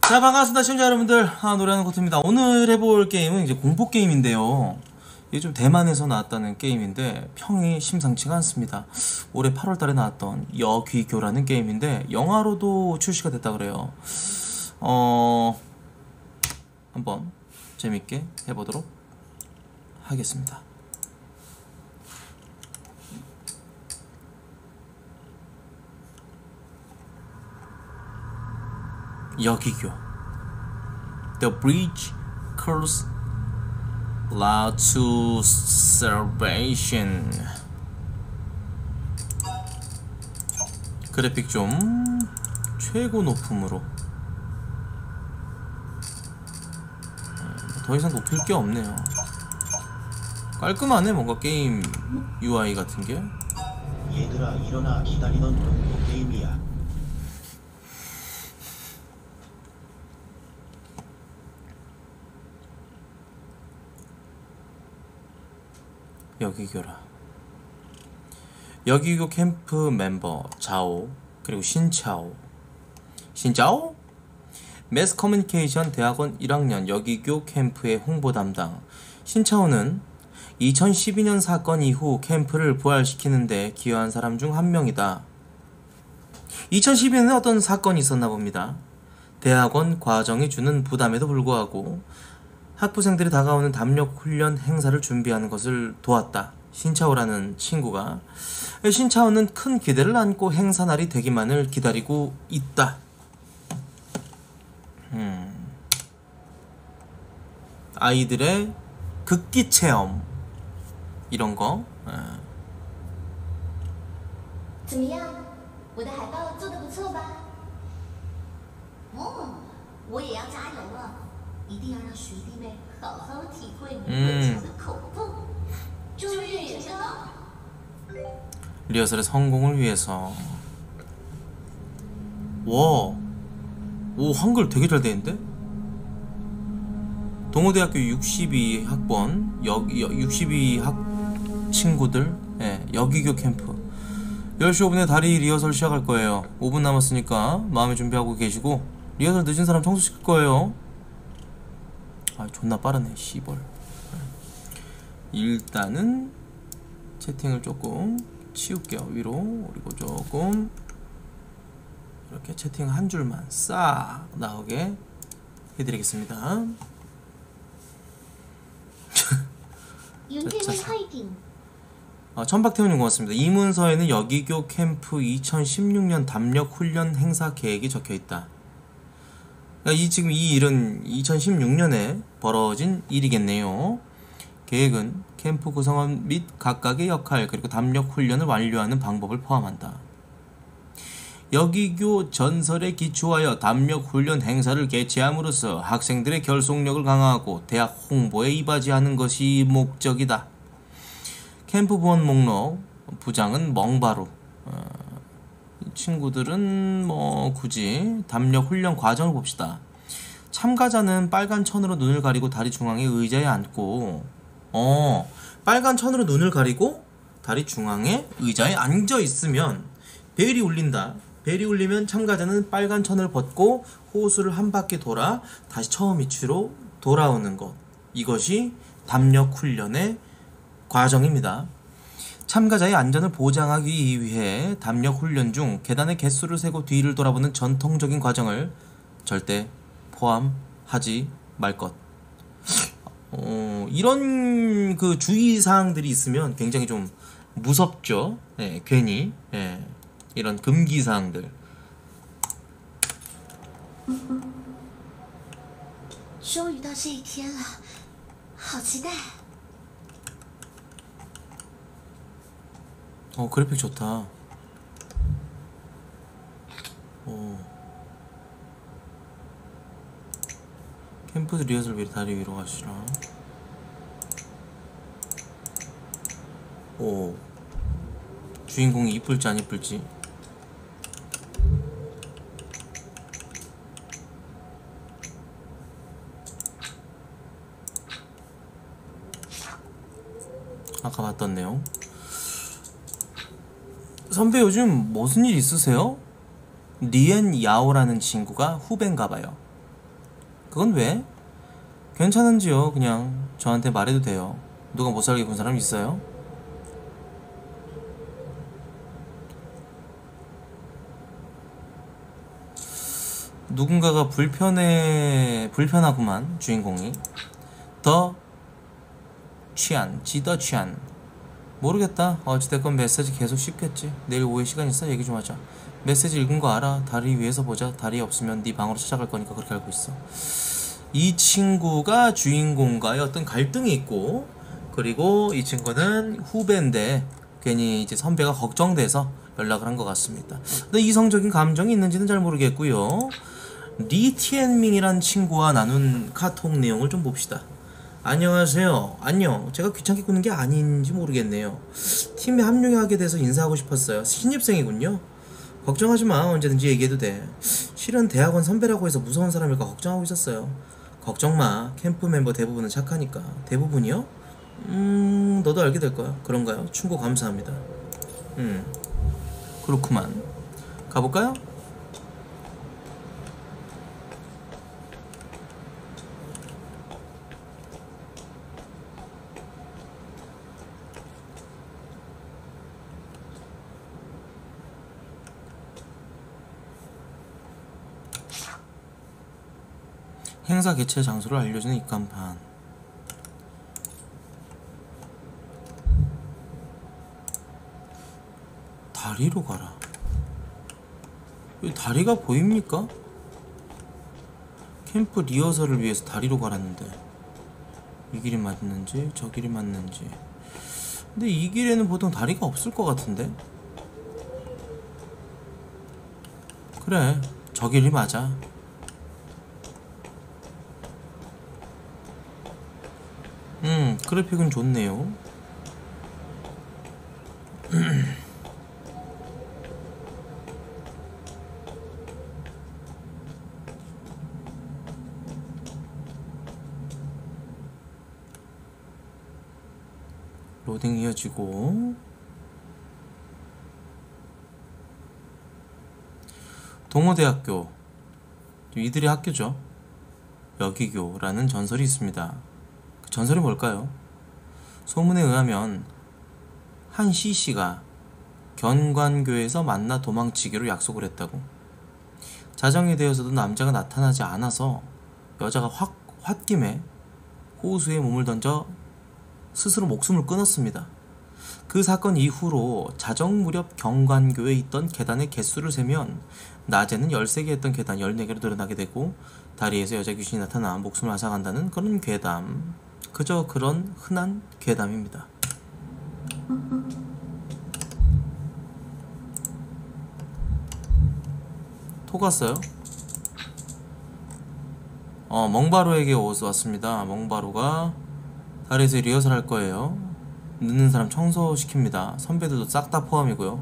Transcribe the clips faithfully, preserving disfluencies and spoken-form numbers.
자, 반갑습니다 시청자 여러분들. 아, 노래하는 코트입니다. 오늘 해볼 게임은 이제 공포 게임인데요, 이게 좀 대만에서 나왔다는 게임인데 평이 심상치가 않습니다. 올해 팔월 달에 나왔던 여귀교라는 게임인데 영화로도 출시가 됐다 그래요. 어... 한번 재밌게 해보도록 하겠습니다. 여귀교. The bridge calls loud to salvation. 그래픽 좀 최고 높음으로. 더 이상 높일 게 없네요. 깔끔하네 뭔가 게임 유아이 같은 게. 얘들아 일어나, 기다리던 공포 게임이야. 여귀교라. 여귀교 캠프 멤버 자오 그리고 신차오. 신짜오? 매스 커뮤니케이션 대학원 일 학년 여귀교 캠프의 홍보 담당. 신차오는 이천십이 년 사건 이후 캠프를 부활시키는데 기여한 사람 중 한 명이다. 이천십이 년에 어떤 사건이 있었나 봅니다. 대학원 과정이 주는 부담에도 불구하고 학부생들이 다가오는 담력 훈련 행사를 준비하는 것을 도왔다. 신차오라는 친구가. 신차오는 큰 기대를 안고 행사 날이 되기만을 기다리고 있다. 음. 아이들의 극기 체험 이런 거. 怎么样？我的海报做得不错吧？哦，我也要加油了。 一定要让学弟妹好好体会你会场的恐怖。注意点哦。 리허설의 성공을 위해서. 와, 오 한글 되게 잘 되는데? 동호대학교 육십이 학번 여, 여, 육십이 학 친구들, 예, 여귀교 캠프. 열 시 오 분에 다리 리허설 시작할 거예요. 오 분 남았으니까 마음의 준비하고 계시고, 리허설 늦은 사람 청소시킬 거예요. 아 존나 빠르네 씨벌. 일단은 채팅을 조금 치울게요. 위로. 그리고 조금 이렇게 채팅 한 줄만 싹 나오게 해드리겠습니다. 아, 천박태훈님 고맙습니다. 이 문서에는 여귀교 캠프 이천십육 년 담력 훈련 행사 계획이 적혀있다. 이 지금 이 일은 이천십육 년에 벌어진 일이겠네요. 계획은 캠프 구성원 및 각각의 역할 그리고 담력 훈련을 완료하는 방법을 포함한다. 여귀교 전설에 기초하여 담력 훈련 행사를 개최함으로써 학생들의 결속력을 강화하고 대학 홍보에 이바지하는 것이 목적이다. 캠프 부원 목록. 부장은 멍바루. 어, 친구들은 뭐 굳이 담력 훈련 과정을 봅시다. 참가자는 빨간 천으로 눈을 가리고 다리 중앙에 의자에 앉고, 어 빨간 천으로 눈을 가리고 다리 중앙에 의자에 앉아 있으면 벨이 울린다. 벨이 울리면 참가자는 빨간 천을 벗고 호수를 한 바퀴 돌아 다시 처음 위치로 돌아오는 것. 이것이 담력 훈련의 과정입니다. 참가자의 안전을 보장하기 위해 담력 훈련 중 계단의 개수를 세고 뒤를 돌아보는 전통적인 과정을 절대 포함하지 말 것. 어, 이런 그 주의사항들이 있으면 굉장히 좀 무섭죠. 예, 괜히 예, 이런 금기사항들. 终于到这一天了，好期待。 어 그래픽 좋다. 오. 캠프 리허설 위로 다리 위로 가시라. 오. 주인공이 이쁠지 안 이쁠지. 아까 봤던 내용. 선배 요즘 무슨 일 있으세요? 리엔 야오라는 친구가 후배인가봐요. 그건 왜? 괜찮은지요? 그냥 저한테 말해도 돼요. 누가 못 살게 군 사람 있어요? 누군가가 불편해 불편하구만 주인공이. 더 취한 지더 취한 모르겠다. 어찌됐건 메시지 계속 씹겠지. 내일 오후에 시간 있어? 얘기 좀 하자. 메시지 읽은 거 알아. 다리 위에서 보자. 다리 없으면 네 방으로 찾아갈 거니까 그렇게 알고 있어. 이 친구가 주인공과의 어떤 갈등이 있고, 그리고 이 친구는 후배인데 괜히 이제 선배가 걱정돼서 연락을 한 것 같습니다. 근데 이성적인 감정이 있는지는 잘 모르겠고요. 리티엔밍이란 친구와 나눈 카톡 내용을 좀 봅시다. 안녕하세요. 안녕. 제가 귀찮게 꾸는 게 아닌지 모르겠네요. 팀에 합류하게 돼서 인사하고 싶었어요. 신입생이군요. 걱정하지 마. 언제든지 얘기해도 돼. 실은 대학원 선배라고 해서 무서운 사람일까 걱정하고 있었어요. 걱정 마. 캠프 멤버 대부분은 착하니까. 대부분이요? 음... 너도 알게 될 거야. 그런가요? 충고 감사합니다. 음... 그렇구만. 가볼까요? 행사 개최 장소를 알려주는 입간판. 다리로 가라. 여기 다리가 보입니까? 캠프 리허설을 위해서 다리로 가라는데 이 길이 맞는지 저 길이 맞는지. 근데 이 길에는 보통 다리가 없을 것 같은데. 그래, 저 길이 맞아. 음, 그래픽은 좋네요. 로딩 이어지고. 동호대학교, 이들의 학교죠. 여기교라는 전설이 있습니다. 그 전설이 뭘까요? 소문에 의하면 한 C씨가 견관교에서 만나 도망치기로 약속을 했다고. 자정이 되어서도 남자가 나타나지 않아서 여자가 확 홧김에 호수에 몸을 던져 스스로 목숨을 끊었습니다. 그 사건 이후로 자정 무렵 경관교에 있던 계단의 개수를 세면 낮에는 열세 개였던 계단 열네 개로 늘어나게 되고, 다리에서 여자 귀신이 나타나 목숨을 앗아간다는 그런 괴담. 그저 그런 흔한 괴담입니다. 토갔어요? 어, 멍바로에게 오서 왔습니다. 멍바로가 다리에서 리허설 할 거예요. 늦는 사람 청소시킵니다. 선배들도 싹 다 포함이고요.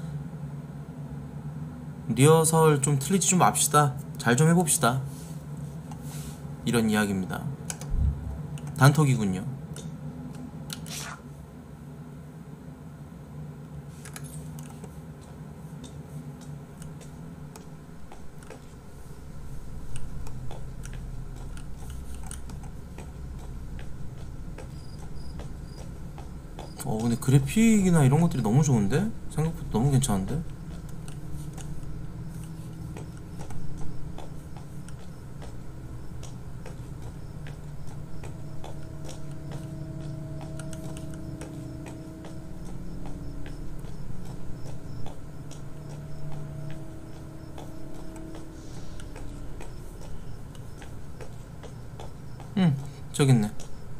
리허설 좀 틀리지 좀 맙시다. 잘 좀 해봅시다. 이런 이야기입니다. 단톡이군요. 어 근데 그래픽이나 이런 것들이 너무 좋은데? 생각보다 너무 괜찮은데? 응, 저기 있네.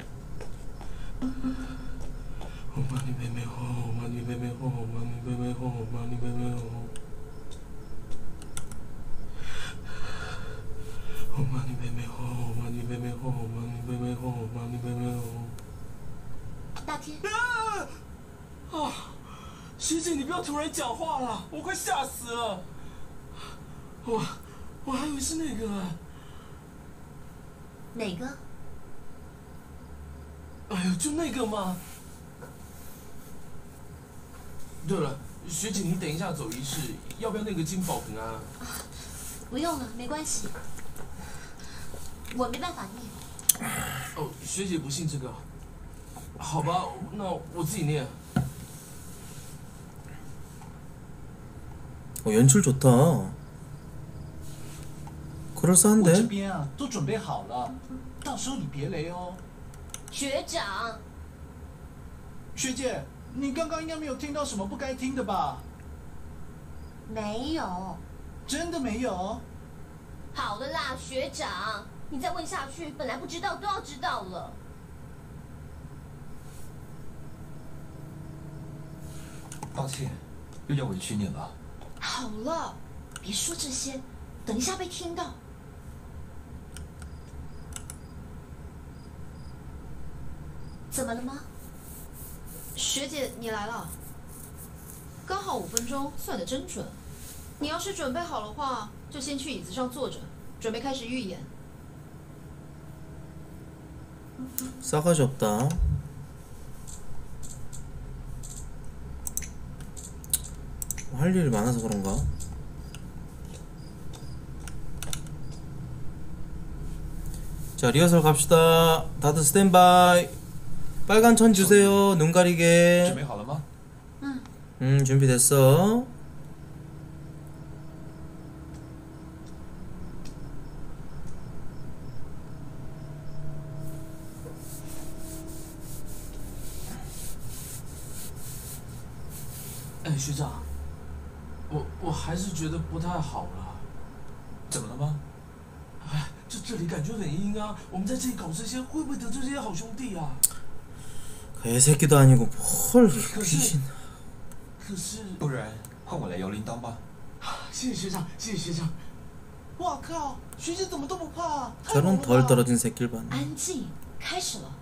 大天， 啊！学姐，你不要突然讲话了，我快吓死了。我我还以为是那个。 哪个？ 哎呦，就那个嘛。对了，学姐，你等一下走仪式，要不要那个金宝瓶啊？ 不用了，没关系。 我没办法念。 哦，学姐不信这个，好吧，那我自己念。 어, 연출 좋다. 我这 그럴싸한데? 边啊都准备好了，到时候你别雷哦。 学长， 学姐，你刚刚应该没有听到什么不该听的吧？ 没有。 真的没有？ 好了啦，学长，你再问下去，本来不知道都要知道了。 抱歉，又要委屈你了。 好了，别说这些，等一下被听到。怎么了吗？ 学姐，你来了，刚好五分钟，算得真准。你要是准备好的话，就先去椅子上坐着，准备开始预演。 싸가지 없다. 할 일이 많아서 그런가? 자, 리허설 갑시다. 다들 스탠바이. 빨간 천 주세요. 눈 가리게. 准备好了吗？ 음, 준비됐어. 에, 学长，我我还是觉得不太好了。 怎么了吗？ 哎，这这里感觉很阴啊，我们在这里搞这些，会不会得罪这些好兄弟啊？ 개새끼도 아니고 뭘 可是 귀신. 可是， 不然换我来摇铃铛吧。 谢谢学长，谢谢学长。 哇靠，学姐怎么都不怕啊？太 저런 猛了 덜 吧 떨어진 새끼를 봤네. 安静，开始了。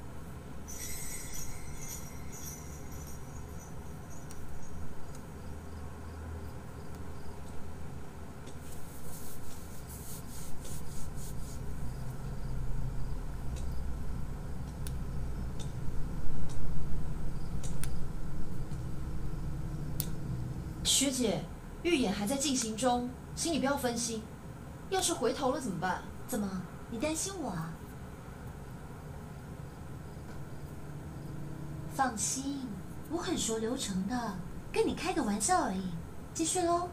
学姐，预演还在进行中，请你不要分心。要是回头了怎么办？ 怎么？你担心我啊？放心，我很熟流程的，跟你开个玩笑而已。继续喽。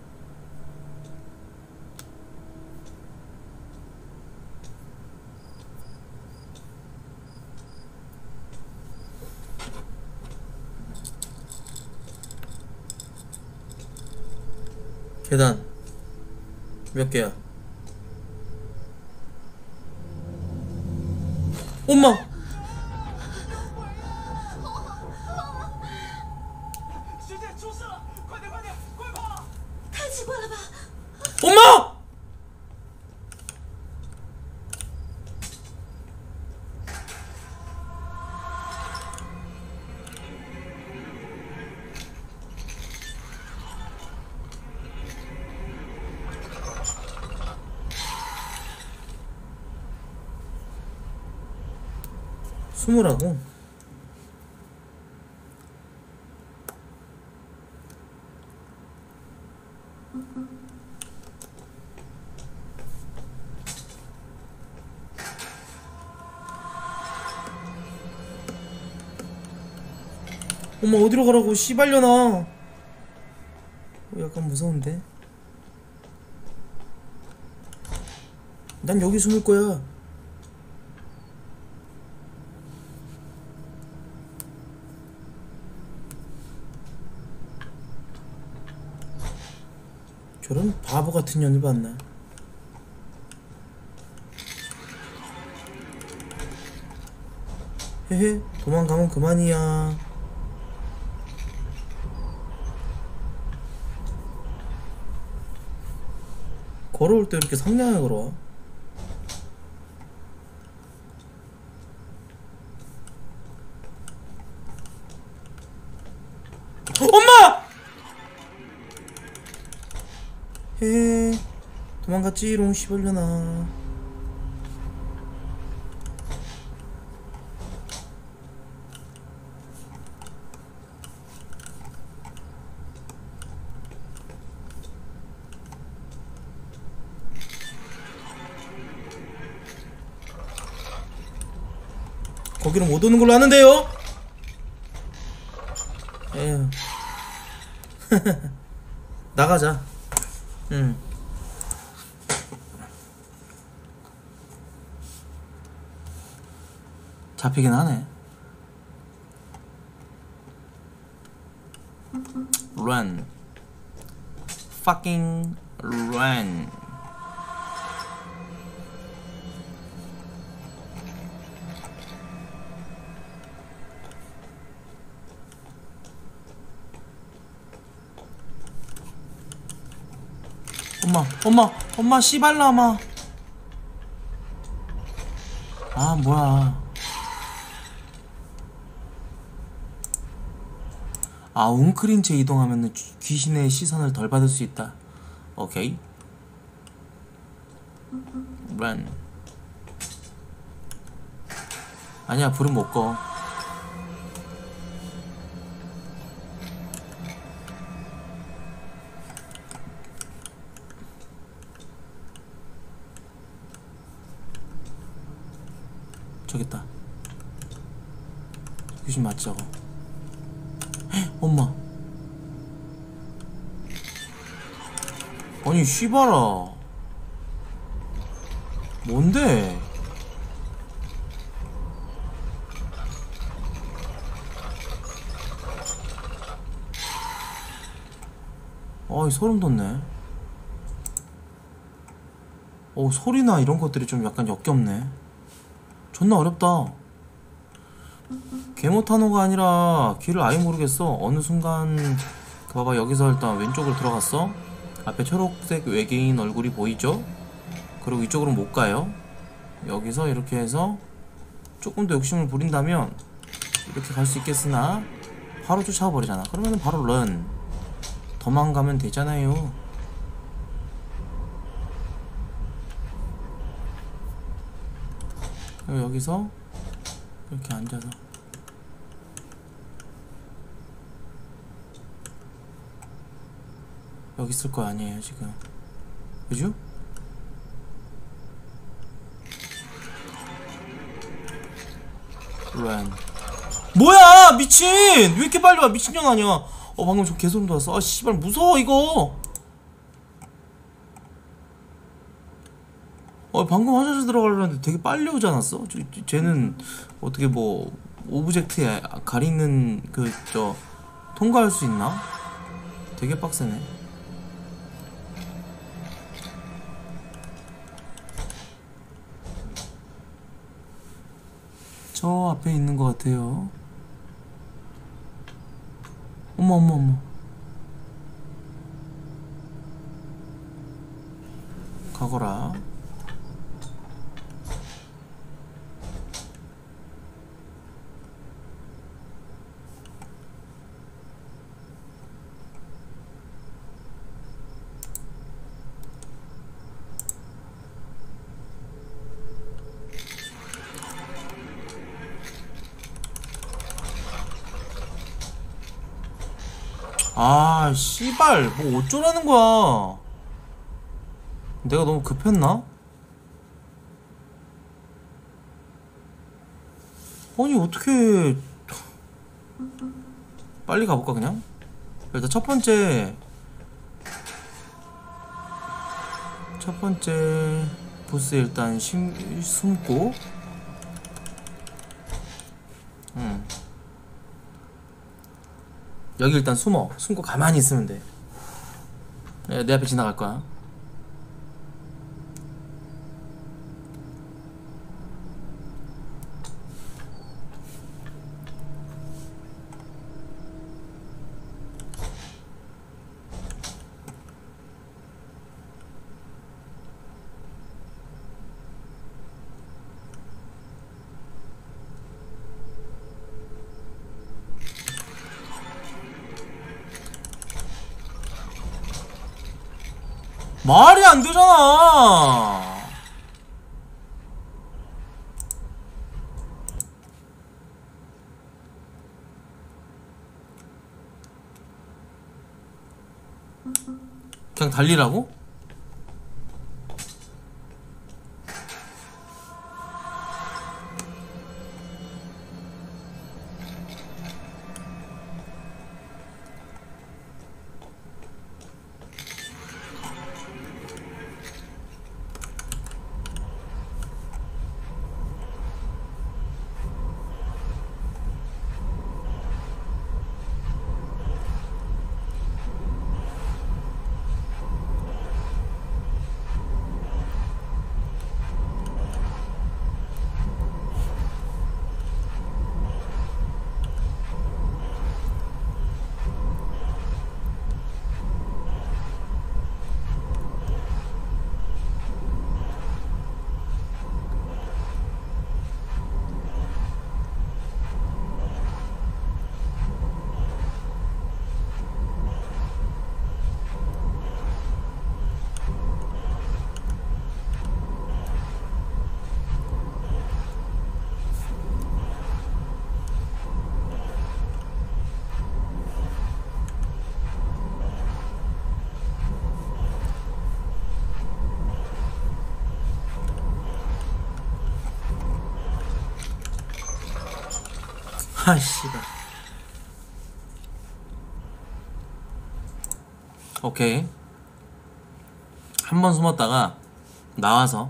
계단 몇 개야? 엄마! 学姐出事了，快点快点，快跑！ 太奇怪了吧？ 엄마! 숨으라고? 엄마 어디로 가라고 씨발려나. 어, 약간 무서운데. 난 여기 숨을 거야. 저런 바보 같은 년을 봤나? 헤헤, 도망가면 그만이야. 걸어올 때 이렇게 상냥하게 걸어와. 엄마! 헤헤, 도망갔지롱 씨발려나. 거기는 못 오는 걸로 아는데요. 에휴. 나가자. 응. 잡히긴 하네. Run. Fucking run. 엄마, 엄마, 엄마, 씨발라마. 아, 뭐야. 아, 웅크린 채 이동하면 귀신의 시선을 덜 받을 수 있다. 오케이. Run. 아니야, 불은 못 꺼. 저기 있다. 귀신 맞지 저거? 헉, 엄마. 아니 씨발아. 뭔데? 어이 소름 돋네. 어 소리나 이런 것들이 좀 약간 역겹네. 존나 어렵다. 개모타노가 아니라 길을 아예 모르겠어. 어느 순간 그 봐봐 여기서 일단 왼쪽으로 들어갔어. 앞에 초록색 외계인 얼굴이 보이죠? 그리고 이쪽으로 못 가요. 여기서 이렇게 해서 조금 더 욕심을 부린다면 이렇게 갈 수 있겠으나 바로 쫓아와 버리잖아. 그러면은 바로 런. 도망가면 되잖아요. 그리고 여기서 이렇게 앉아서 여기 있을 거 아니에요 지금. 그죠? 런. 뭐야 미친! 왜 이렇게 빨리 와 미친년 아니야. 어 방금 저 개소름 돋았어. 아 씨발 무서워 이거. 어 방금 화장실 들어가려는데 되게 빨리 오지 않았어? 저, 저, 쟤는 어떻게 뭐 오브젝트에 가리는 그 저 통과할 수 있나? 되게 빡세네. 저 앞에 있는 것 같아요. 어머 어머 어머. 가거라. 아 씨발 뭐 어쩌라는 거야. 내가 너무 급했나? 아니 어떻게 빨리 가볼까 그냥? 일단 첫 번째 첫 번째 보스에 일단 심, 숨고 음. 여기 일단 숨어. 숨고 가만히 있으면 돼. 내 앞에 지나갈 거야. 말이 안 되잖아. 그냥 달리라고? 아 씨발. 오케이. 한 번 숨었다가 나와서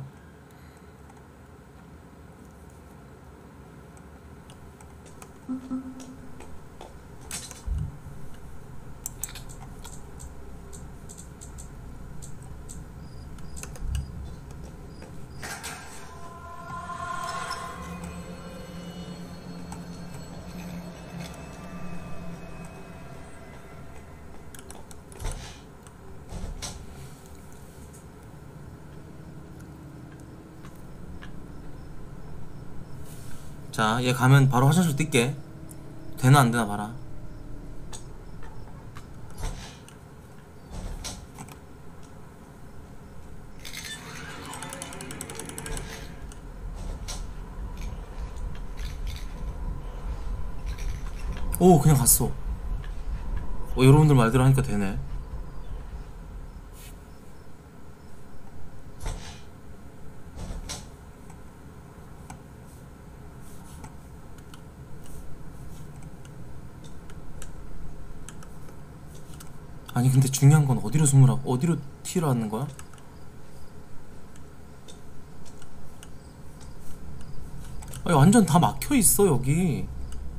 자, 얘 가면 바로 화장실 뛸게. 되나 안 되나 봐라. 오, 그냥 갔어. 어, 여러분들 말대로 하니까 되네. 아니 근데 중요한 건 어디로 숨으라고, 어디로 튀러 하는 거야? 아니 완전 다 막혀 있어 여기.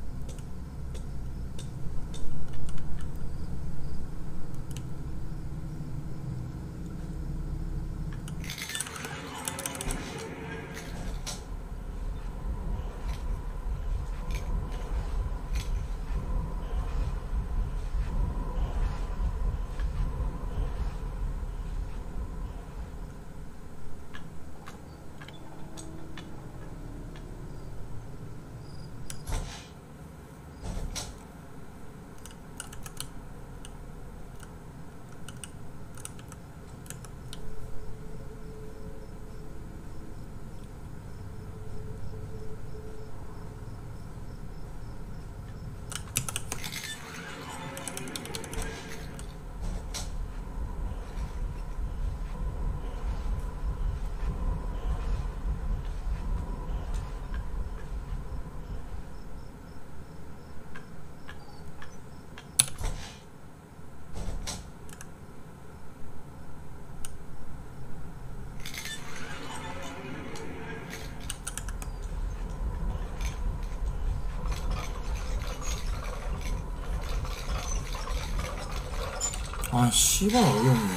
아 씨발 어이없네.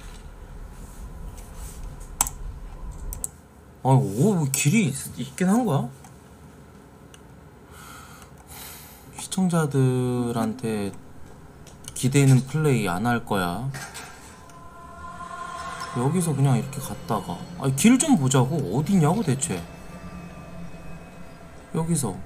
아 오, 뭐 길이 있, 있긴 한 거야? 시청자들한테 기대는 플레이 안 할 거야. 여기서 그냥 이렇게 갔다가 아니 길 좀 보자고. 어디냐고 대체. 여기서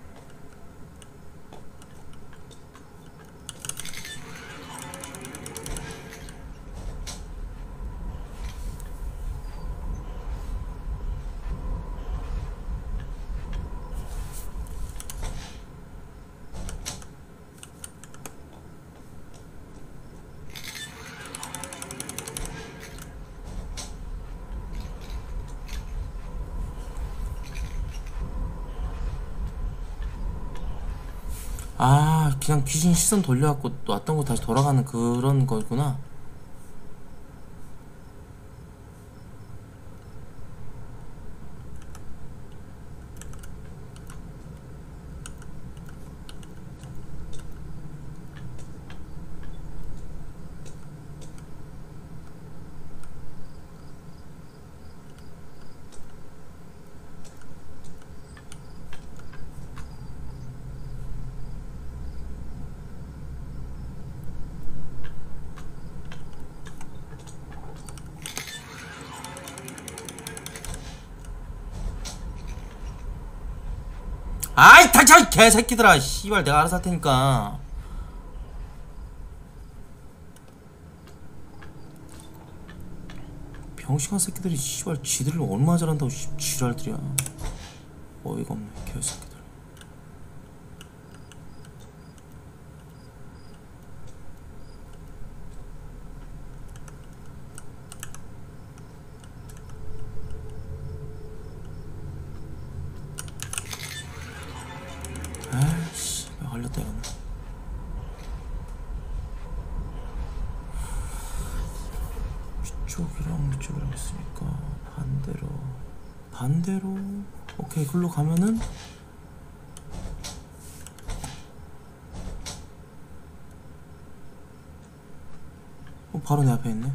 아 그냥 귀신 시선 돌려갖고 놨던 거 다시 돌아가는 그런 거구나. 아이 닥쳐 개새끼들아. 씨발 내가 알아서 할 테니까. 병신한 새끼들이 씨발 지들을 얼마나 잘한다고 씨, 지랄들이야. 어이가 없네 개새끼들. 아이씨 이쪽으로 했으니까 반대로 반대로. 오케이, 글로 가면은 어, 바로 내 앞에 있네.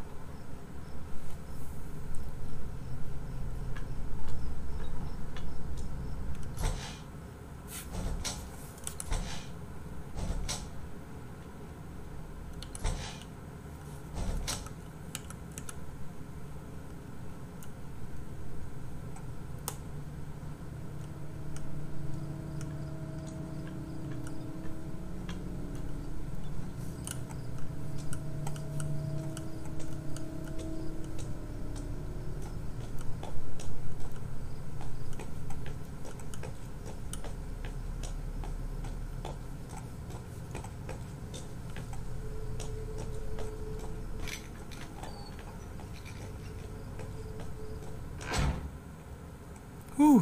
후.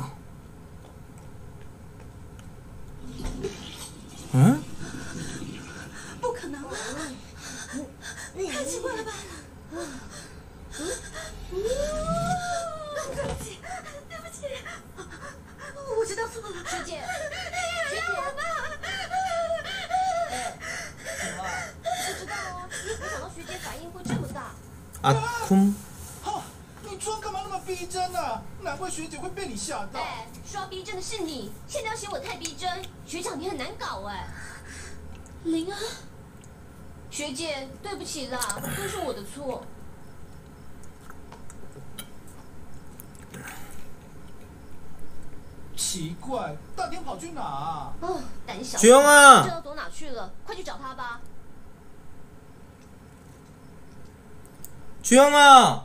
응? 不可能啊！太奇怪了吧？对不起，对不起，我知道错了。 学姐，学姐，不知道啊，没想到学姐反应会这么大。 아쿰. 你装干嘛那么逼真啊？难怪学姐会被你吓到。 哎，刷逼真的是你，现在要嫌我太逼真，学长你很难搞哎。灵儿， 学姐，对不起啦，都是我的错。 奇怪，大天跑去哪啊？ 哦，胆小。 주영아. 不知道躲哪去了，快去找他吧。 주영아.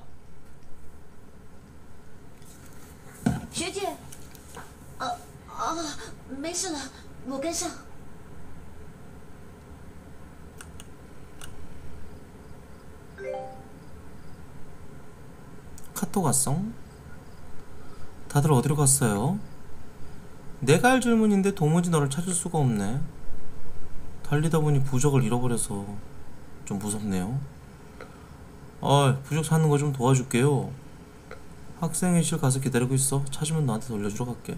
学姐，呃啊，没事了，我跟上。 카톡 왔어? 다들 어디로 갔어요? 내가 할 질문인데 도무지 너를 찾을 수가 없네. 달리다 보니 부적을 잃어버려서 좀 무섭네요. 아, 부적 찾는 거 좀 도와줄게요. 학생회실 가서 기다리고 있어. 찾으면 너한테 돌려주러 갈게.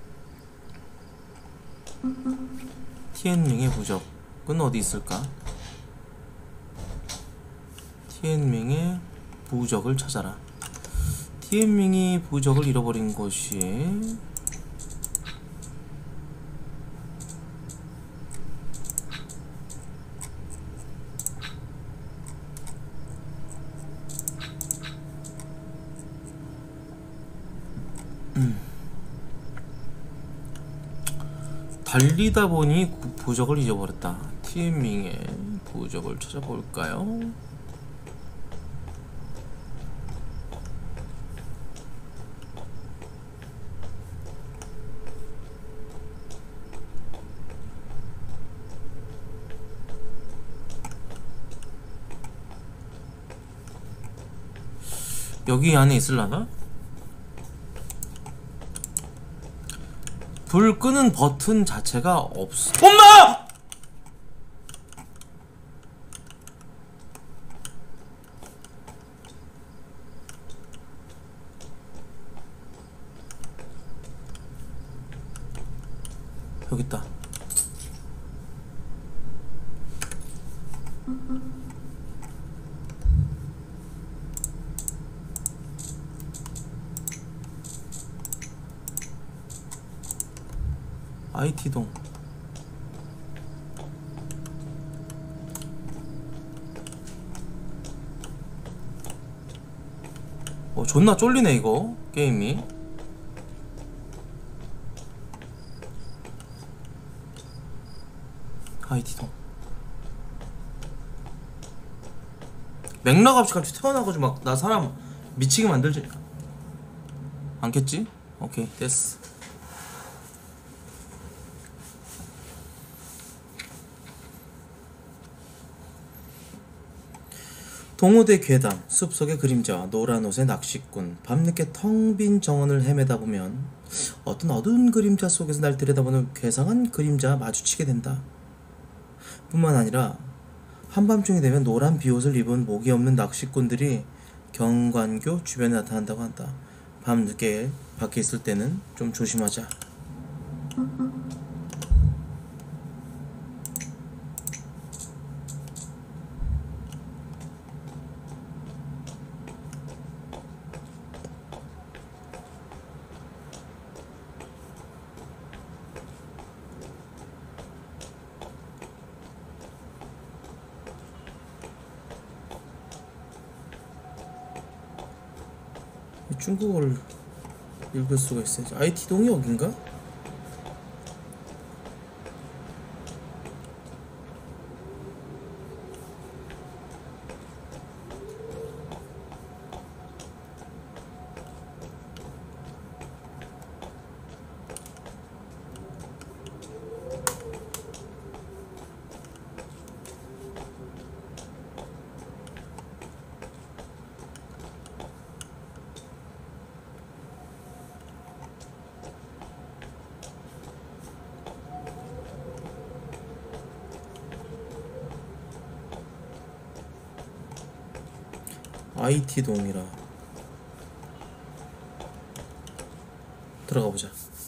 티엔밍의 부적은 어디 있을까? 티엔밍의 부적을 찾아라. 티엔밍이 부적을 잃어버린 곳이 음. 달리다 보니 부적을 잊어버렸다. 티엔밍의 부적을 찾아볼까요? 여기 안에 있을라나? 불 끄는 버튼 자체가 없어. 엄마! 여기 있다. 아이티동. 어, 존나 쫄리네 이거 게임이. 아이티동. 맥락 없이 갑자기 태어나가지고 막 나 사람 미치게 만들지 않겠지? 오케이, 됐어. 동호대 괴담, 숲속의 그림자와 노란 옷의 낚시꾼. 밤늦게 텅 빈 정원을 헤매다 보면 어떤 어두운 그림자 속에서 날 들여다보는 괴상한 그림자와 마주치게 된다. 뿐만 아니라 한밤중이 되면 노란 비옷을 입은 목이 없는 낚시꾼들이 경관교 주변에 나타난다고 한다. 밤 늦게 밖에 있을 때는 좀 조심하자. 중국어를 읽을 수가 있어요. 아이티 동이 여긴가? 아이티 동이라 들어가 보자.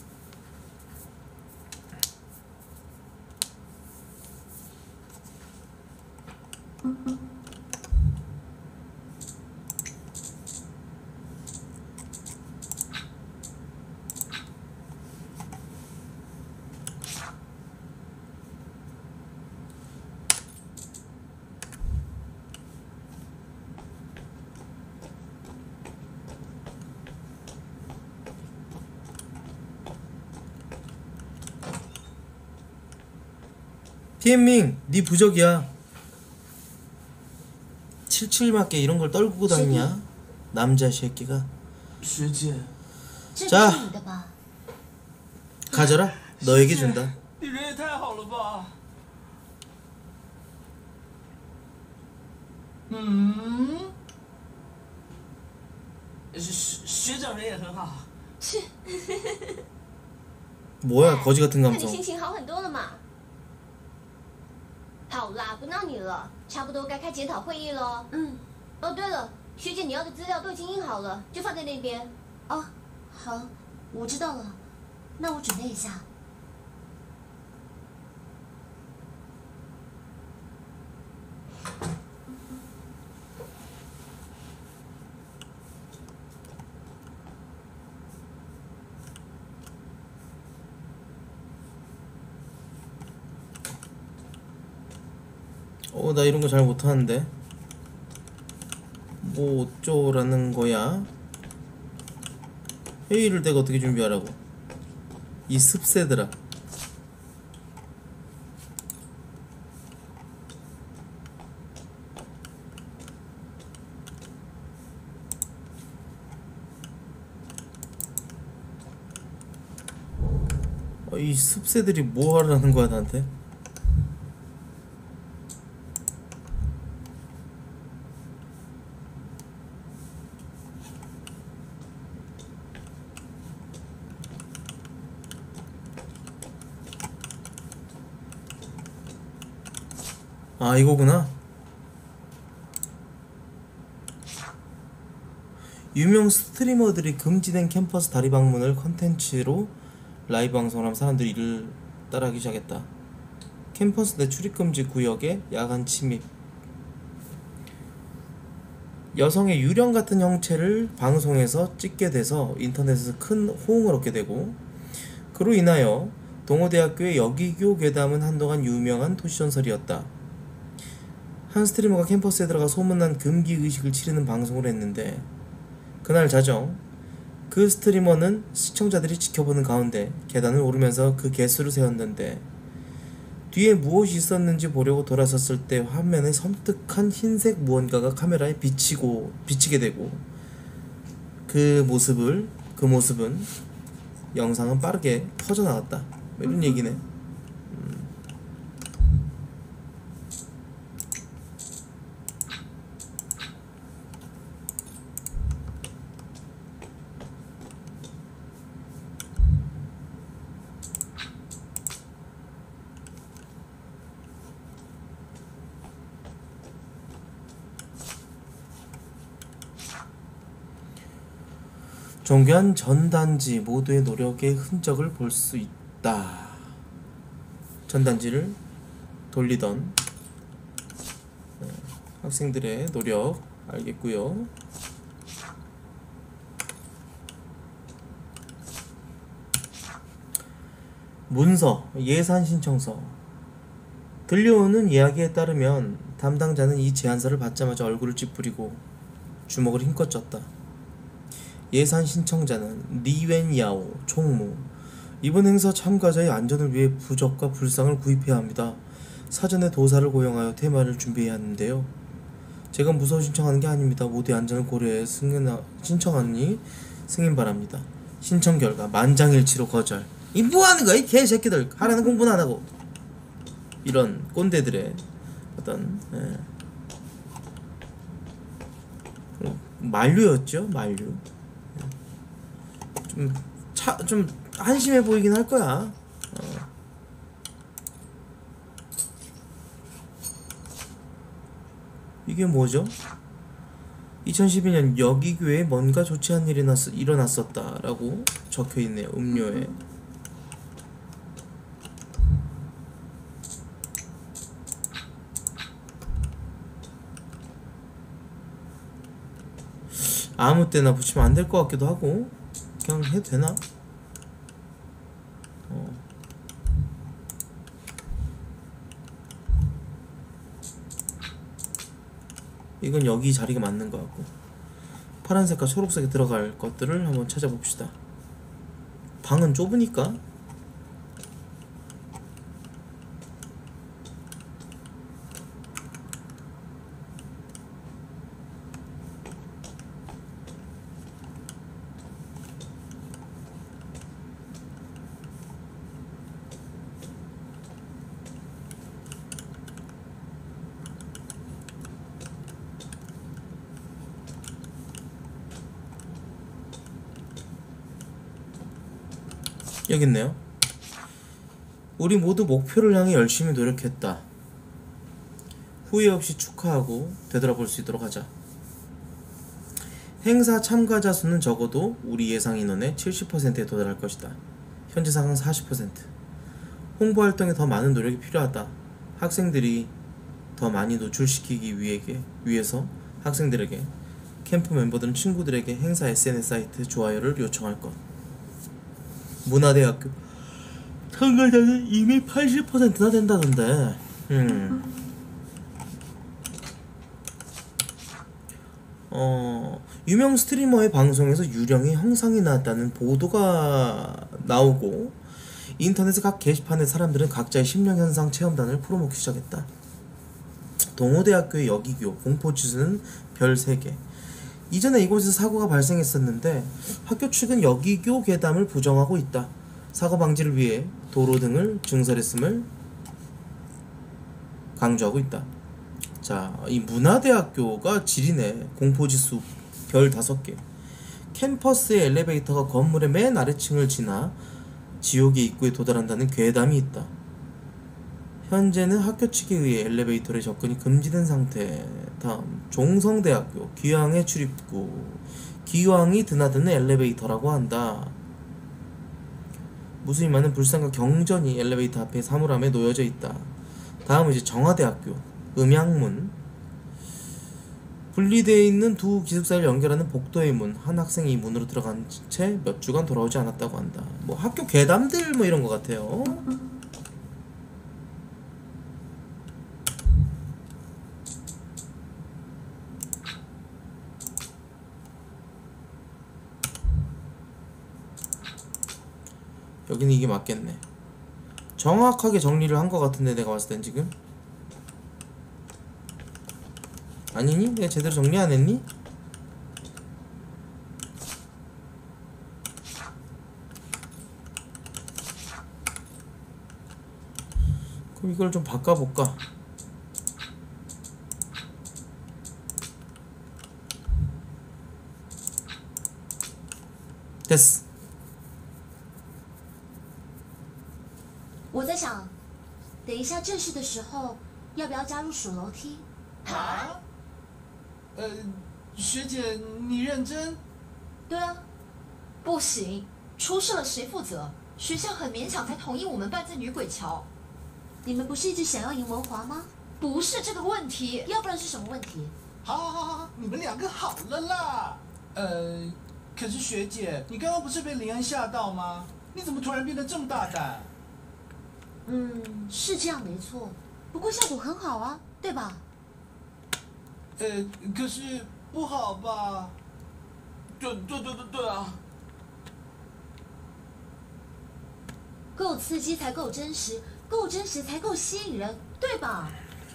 티엠밍, 네 부적이야. 칠칠맞게 이런 걸 떨구고 다니냐? 남자 새끼가. 学姐， 这 자 不是你的吧？ 가져라. 너에게 준다. 你人也太好了吧！嗯，学学长人也很好。 뭐야 거지 같은 看你 감성. 心情好很多了嘛。好啦，不闹你了，差不多该开检讨会议了。嗯。哦，对了，学姐你要的资料都已经印好了，就放在那边。哦，好，我知道了。那我准备一下。 어, 나 이런 거 잘 못하는데. 뭐 어쩌라는 거야? 회의를 내가 어떻게 준비하라고? 이 습새들아. 어, 이 습새들이 뭐 하라는 거야 나한테? 아 이거구나. 유명 스트리머들이 금지된 캠퍼스 다리 방문을 컨텐츠로 라이브 방송을 하면 사람들이 이를 따라하기 시작했다. 캠퍼스 내 출입금지 구역에 야간 침입. 여성의 유령 같은 형체를 방송에서 찍게 돼서 인터넷에서 큰 호응을 얻게 되고, 그로 인하여 동호대학교의 여기교 괴담은 한동안 유명한 도시전설이었다. 한 스트리머가 캠퍼스에 들어가 소문난 금기의식을 치르는 방송을 했는데, 그날 자정 그 스트리머는 시청자들이 지켜보는 가운데 계단을 오르면서 그 개수를 세웠는데, 뒤에 무엇이 있었는지 보려고 돌아섰을 때 화면에 섬뜩한 흰색 무언가가 카메라에 비치고 비치게 되고, 그 모습을 그 모습은 영상은 빠르게 퍼져나갔다. 뭐 이런 얘기네. 정교한 전단지 모두의 노력의 흔적을 볼 수 있다. 전단지를 돌리던 네, 학생들의 노력 알겠고요. 문서, 예산 신청서. 들려오는 이야기에 따르면 담당자는 이 제안서를 받자마자 얼굴을 찌푸리고 주먹을 힘껏 쥐었다. 예산 신청자는 리웬야오 총무. 이번 행사 참가자의 안전을 위해 부적과 불상을 구입해야 합니다. 사전에 도사를 고용하여 테마를 준비해야 하는데요. 제가 무서워 신청하는 게 아닙니다. 모두의 안전을 고려해 승인, 신청하니 승인 바랍니다. 신청 결과 만장일치로 거절. 이 뭐하는 거야 이 개새끼들. 하라는 공부는 안 하고. 이런 꼰대들의 어떤 예. 만류였죠. 만류. 좀 차, 좀 한심해 보이긴 할 거야. 어. 이게 뭐죠? 이천십이 년 여기교회에 뭔가 좋지 않은 일이 났, 일어났었다 라고 적혀있네요. 음료에. 아무 때나 붙이면 안 될 것 같기도 하고 그냥 해도 되나? 어. 이건 여기 자리가 맞는 것 같고 파란색과 초록색에 들어갈 것들을 한번 찾아봅시다. 방은 좁으니까 여기 있네요. 우리 모두 목표를 향해 열심히 노력했다. 후회 없이 축하하고 되돌아볼 수 있도록 하자. 행사 참가자 수는 적어도 우리 예상 인원의 칠십 퍼센트에 도달할 것이다. 현재 상황 사십 퍼센트. 홍보 활동에 더 많은 노력이 필요하다. 학생들이 더 많이 노출시키기 위해, 위해서 학생들에게, 캠프 멤버들은 친구들에게 행사 에스엔에스 사이트 좋아요를 요청할 것. 문화대학교 참가자는 이미 팔십 퍼센트나 된다던데. 음. 어, 유명 스트리머의 방송에서 유령의 형상이 나왔다는 보도가 나오고 인터넷의 각 게시판에 사람들은 각자의 심령현상 체험단을 풀어먹기 시작했다. 동호대학교의 여기교 공포지수는 별 세 개. 이전에 이곳에서 사고가 발생했었는데 학교 측은 여기교 괴담을 부정하고 있다. 사고 방지를 위해 도로 등을 증설했음을 강조하고 있다. 자, 이 문화대학교가 지리네. 공포지수 별 다섯 개. 캠퍼스의 엘리베이터가 건물의 맨 아래층을 지나 지옥의 입구에 도달한다는 괴담이 있다. 현재는 학교 측에 의해 엘리베이터에 접근이 금지된 상태. 다음, 종성대학교 기왕의 출입구. 기왕이 드나드는 엘리베이터라고 한다. 무수히 많은 불상과 경전이 엘리베이터 앞에 사물함에 놓여져 있다. 다음은 이제 정화대학교 음양문. 분리되어 있는 두 기숙사를 연결하는 복도의 문. 한 학생이 이 문으로 들어간 채 몇 주간 돌아오지 않았다고 한다. 뭐 학교 괴담들 뭐 이런 것 같아요. 여기는 이게 맞겠네. 정확하게 정리를 한 것 같은데 내가 봤을 땐 지금 아니니? 내가 제대로 정리 안 했니? 그럼 이걸 좀 바꿔볼까? 됐어. 我在想，等一下正式的时候，要不要加入数楼梯？ 啊？呃，学姐，你认真？ 对啊， 不行，出事了谁负责？学校很勉强才同意我们办在女鬼桥。 你们不是一直想要赢文华吗？ 不是这个问题， 要不然是什么问题？ 好好好好，你们两个好了啦。呃，可是学姐，你刚刚不是被林恩吓到吗？你怎么突然变得这么大胆？ 嗯，是这样没错，不过效果很好啊，对吧？ 呃，可是不好吧？ 对对对对对啊！ 够刺激才够真实，够真实才够吸引人，对吧？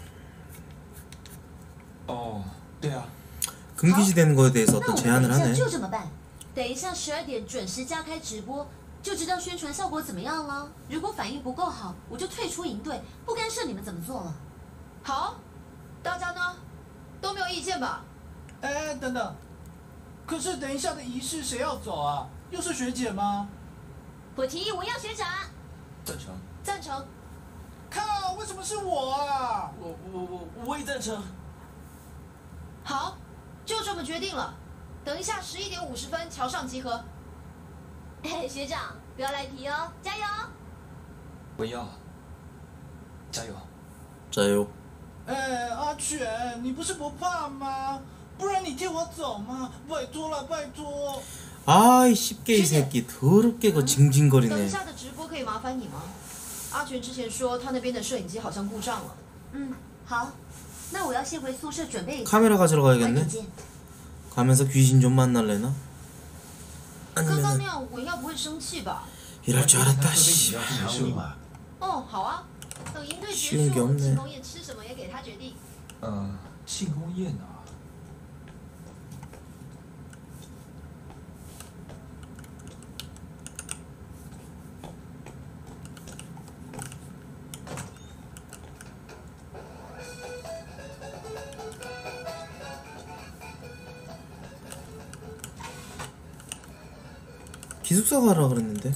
哦，对啊。 금기시되는 거에 대해서 那 어떤 我们 제안을 等一下 하네. 就这么办，等一下十二点准时加开直播，就知道宣传效果怎么样了。如果反应不够好，我就退出营队，不干涉你们怎么做了。 好，大家呢都没有意见吧？ 哎，等等，可是等一下的仪式谁要走啊？又是学姐吗？ 我提议文耀学长。 赞成。 赞成。 靠，为什么是我啊？ 我我我我也赞成。 好。 就这么决定了，等一下十一点五十分桥上集合。 哎，学长，不要赖皮哦，加油！ 文耀，加油！ 加油！ 哎，阿全，你不是不怕吗？不然你替我走嘛，拜托了，拜托。 아이 쉽게 이 새끼 더럽게 그 等一 징징거리네. 下的直播可以麻烦你吗？阿全之前说他那边的摄影机好像故障了。 嗯，好，那我要先回宿舍准备一下。 카메라 가지러 晚 가야겠네. 点见。 가면서 귀신 좀 만날래나? 刚刚那 아니면 样文耀不会生气吧？ 이럴 줄 알았다. 喝杯 씨. 饮料不常理没事吗？ 嘛。 哦，好啊。等营队结 쉬운 게 束， 없네. 庆功宴吃什么也给他决定。 嗯，庆功宴啊。 기숙사 가라 그랬는데.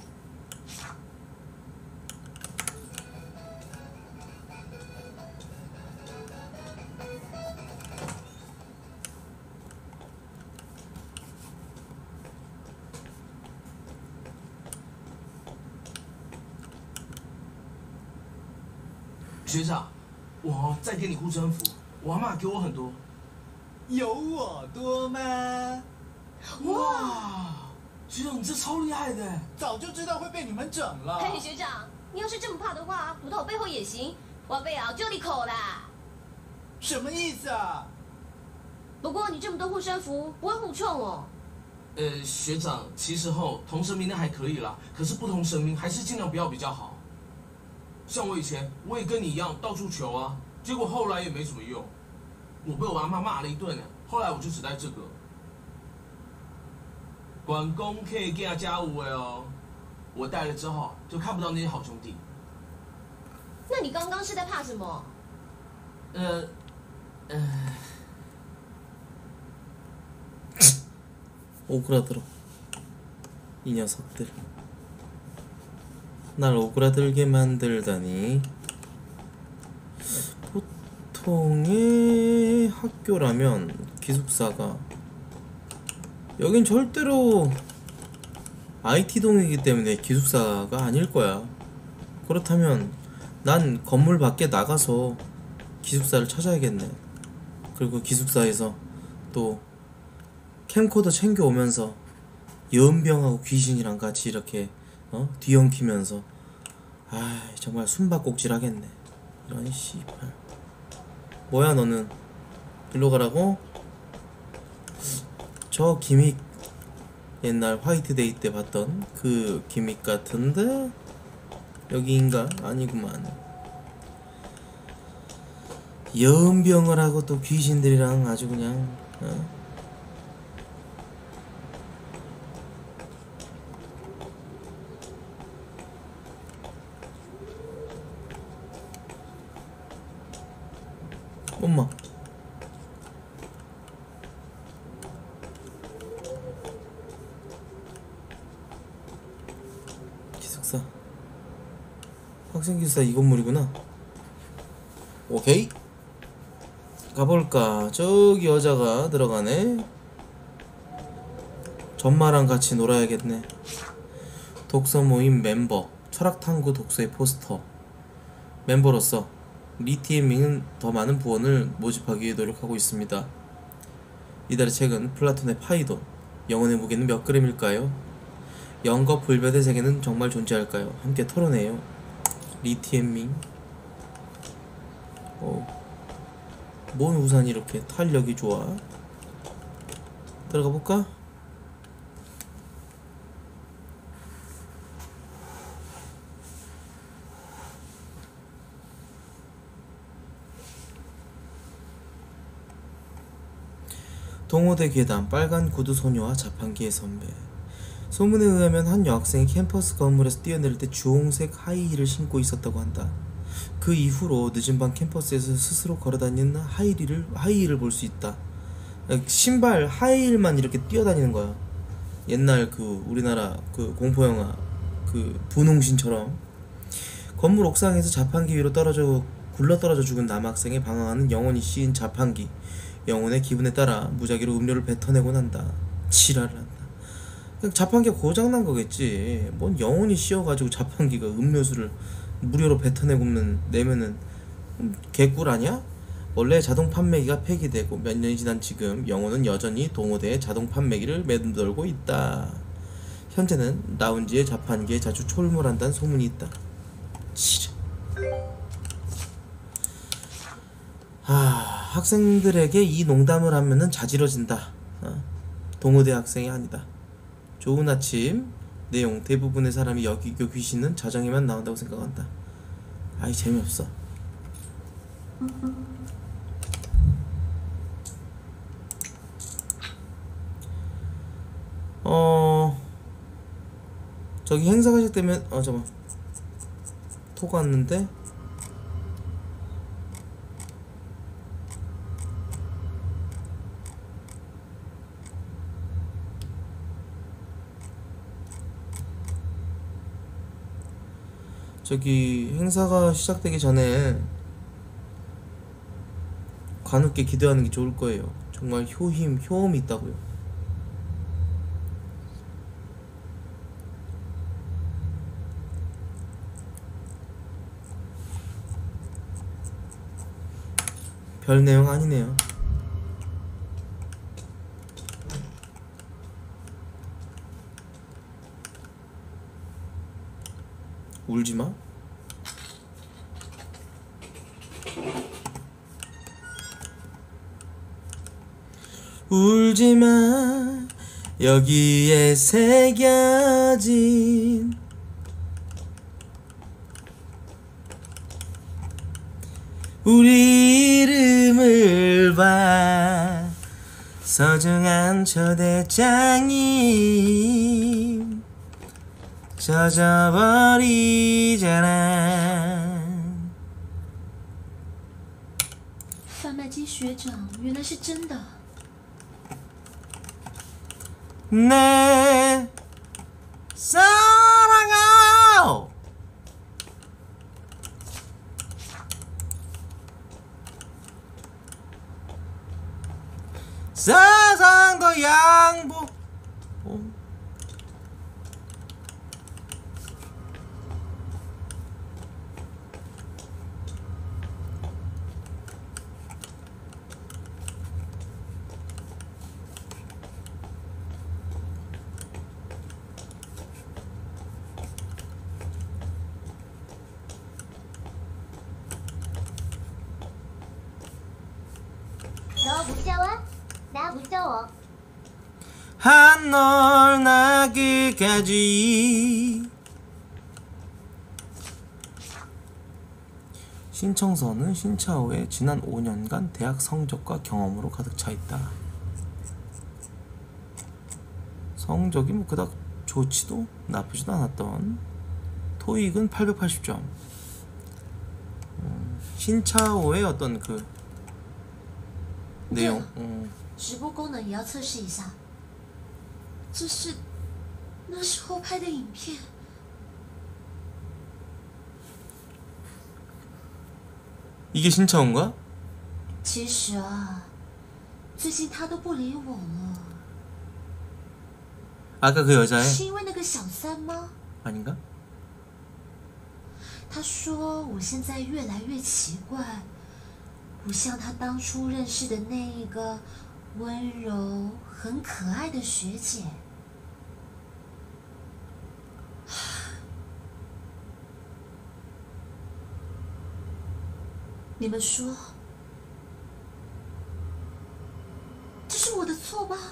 “学长，我再给你护身符，我阿妈给我很多。” 有我多吗？ 哇！ 学长，你这超厉害的！ 早就知道会被你们整了。 嘿，学长，你要是这么怕的话，补到我背后也行，我背后就你口啦。 什么意思啊？ 不过你这么多护身符，不会互冲哦。 呃，学长，其实后同神明的还可以啦，可是不同神明还是尽量不要比较好。像我以前，我也跟你一样到处求啊，结果后来也没什么用，我被我阿妈骂了一顿呢。后来我就只带这个。 关公可以给他加五位哦，我带了之后就看不到那些好兄弟。 那你刚刚是在怕什么？ 呃，呃， 오그라들어. 이 녀석들. 날 오그라들게 만들다니. 보통의 학교라면 기숙사가 여긴 절대로 아이티동이기 때문에 기숙사가 아닐 거야. 그렇다면 난 건물 밖에 나가서 기숙사를 찾아야겠네. 그리고 기숙사에서 또 캠코더 챙겨오면서 연병하고 귀신이랑 같이 이렇게 어? 뒤엉키면서 아 정말 숨바꼭질 하겠네. 이런 씨발. 뭐야 너는? 일로 가라고? 저 기믹 옛날 화이트데이 때 봤던 그 기믹 같은데 여기인가? 아니구만. 연병을 하고 또 귀신들이랑 아주 그냥 어? 엄마 기숙사 학생 기숙사 이 건물이구나. 오케이 가볼까. 저기 여자가 들어가네. 전마랑 같이 놀아야겠네. 독서 모임 멤버, 철학탐구 독서의 포스터. 멤버로서 리티에밍은 더 많은 부원을 모집하기 위해 노력하고 있습니다. 이달의 책은 플라톤의 파이돈. 영혼의 무게는 몇 그램일까요? 영과 불변의 세계는 정말 존재할까요? 함께 털어내요. 리티에밍. 어, 뭔 우산이 이렇게 탄력이 좋아? 들어가 볼까? 동호대 괴담, 빨간 구두 소녀와 자판기의 선배. 소문에 의하면 한 여학생이 캠퍼스 건물에서 뛰어내릴 때 주홍색 하이힐을 신고 있었다고 한다. 그 이후로 늦은 밤 캠퍼스에서 스스로 걸어다니는 하이힐을, 하이힐을 볼 수 있다. 신발 하이힐만 이렇게 뛰어다니는 거야. 옛날 그 우리나라 그 공포영화 그 분홍신처럼. 건물 옥상에서 자판기 위로 떨어져 굴러떨어져 죽은 남학생의 방황하는 영혼이 씌인 자판기. 영혼의 기분에 따라 무작위로 음료를 뱉어내곤 한다. 지랄을 한다. 그냥 자판기가 고장난 거겠지. 뭔 영혼이 씌어가지고 자판기가 음료수를 무료로 뱉어내고는 내면은 개꿀 아니야? 원래 자동 판매기가 폐기되고 몇 년이 지난 지금 영혼은 여전히 동호대의 자동 판매기를 매달고 있다. 현재는 라운지의 자판기에 자주 출몰한다는 소문이 있다. 지랄. 하, 학생들에게 이 농담을 하면은 자지러진다. 어? 동호대 학생이 아니다. 좋은 아침. 내용 대부분의 사람이 여기교 귀신은 자정에만 나온다고 생각한다. 아이 재미없어. 어 저기 행사가 시작되면 어 잠깐만 톡 왔는데 저기 행사가 시작되기 전에 관우께 기대하는 게 좋을 거예요. 정말 효힘, 효험이 있다고요. 별 내용 아니네요. 울지마. 울지마. 여기에 새겨진 우리 이름을 봐. 소중한 초대장이 젖어버리잖아. 贩卖机学长原来是真的。 내 사랑아. 세상도 양보. 어? 너 무서워? 나 무서워. 한올 나기까지. 신청서는 신차오의 지난 오 년간 대학 성적과 경험으로 가득 차 있다. 성적이 뭐 그닥 좋지도 나쁘지도 않았던. 토익은 팔백팔십 점. 음, 신차오의 어떤 그 내용. 음. 直播功能也要测试一下。这是那时候拍的影片。 이게 신차오인가? 其实啊，最近他都不理我了。 아까 그 여자애 是因为那个小三吗？ 아닌가? 他说我现在越来越奇怪，不像他当初认识的那一个温柔、很可爱的学姐。你们说，这是我的错吗？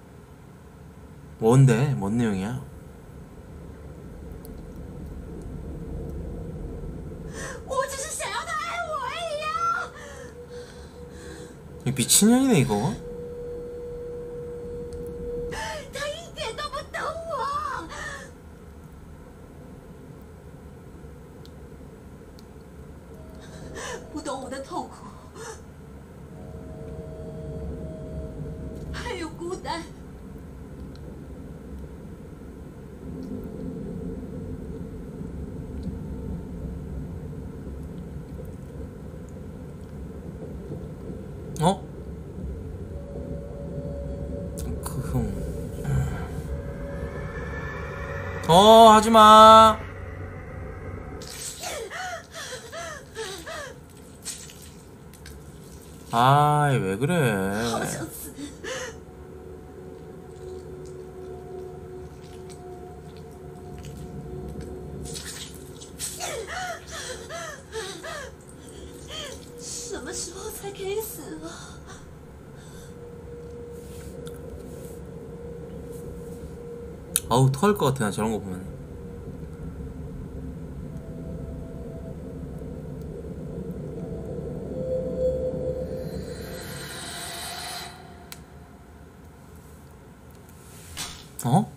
뭔데? 뭔 내용이야? 我只是想要他爱我而已啊！ 이거 미친년이네 이거. 他一点都不懂我。不懂我的痛苦，还有孤单。 어? 그흠. 어, 하지마. 아이, 왜 그래? 好想死！什么时候才可以死啊？ 아우, 토할 것 같아, 나 저런 거 보면. 어?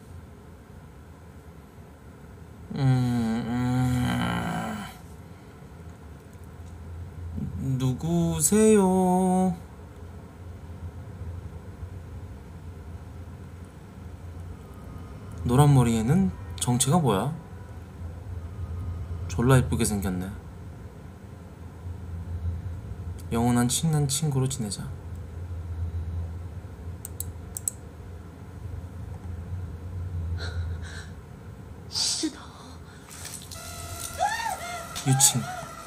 음, 음... 누구세요? 노란 머리에는 정체가 뭐야? 졸라 이쁘게 생겼네. 영원한 친한 친구로 지내자. 유친.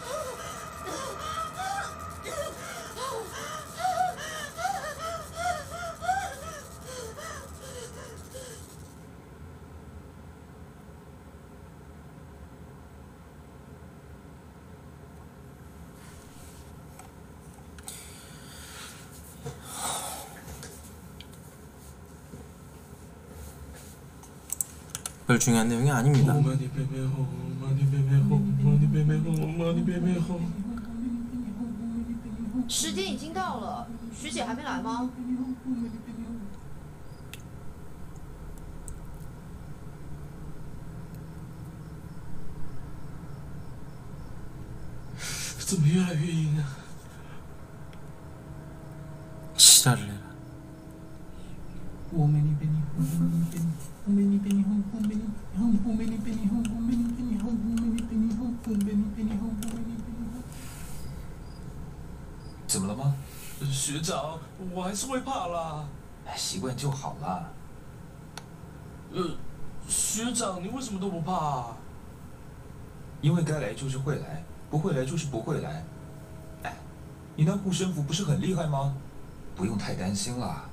별 중요한 내용이 아닙니다. 음. 时间已经到了，学姐还没来吗？ 怎么越来越阴啊？ 지랄을 해라. ”怎么了吗？ 学长，我还是会怕啦。 哎，习惯就好了。 呃，学长，你为什么都不怕啊？ 因为该来就是会来，不会来就是不会来。哎，你那护身符不是很厉害吗？不用太担心啦。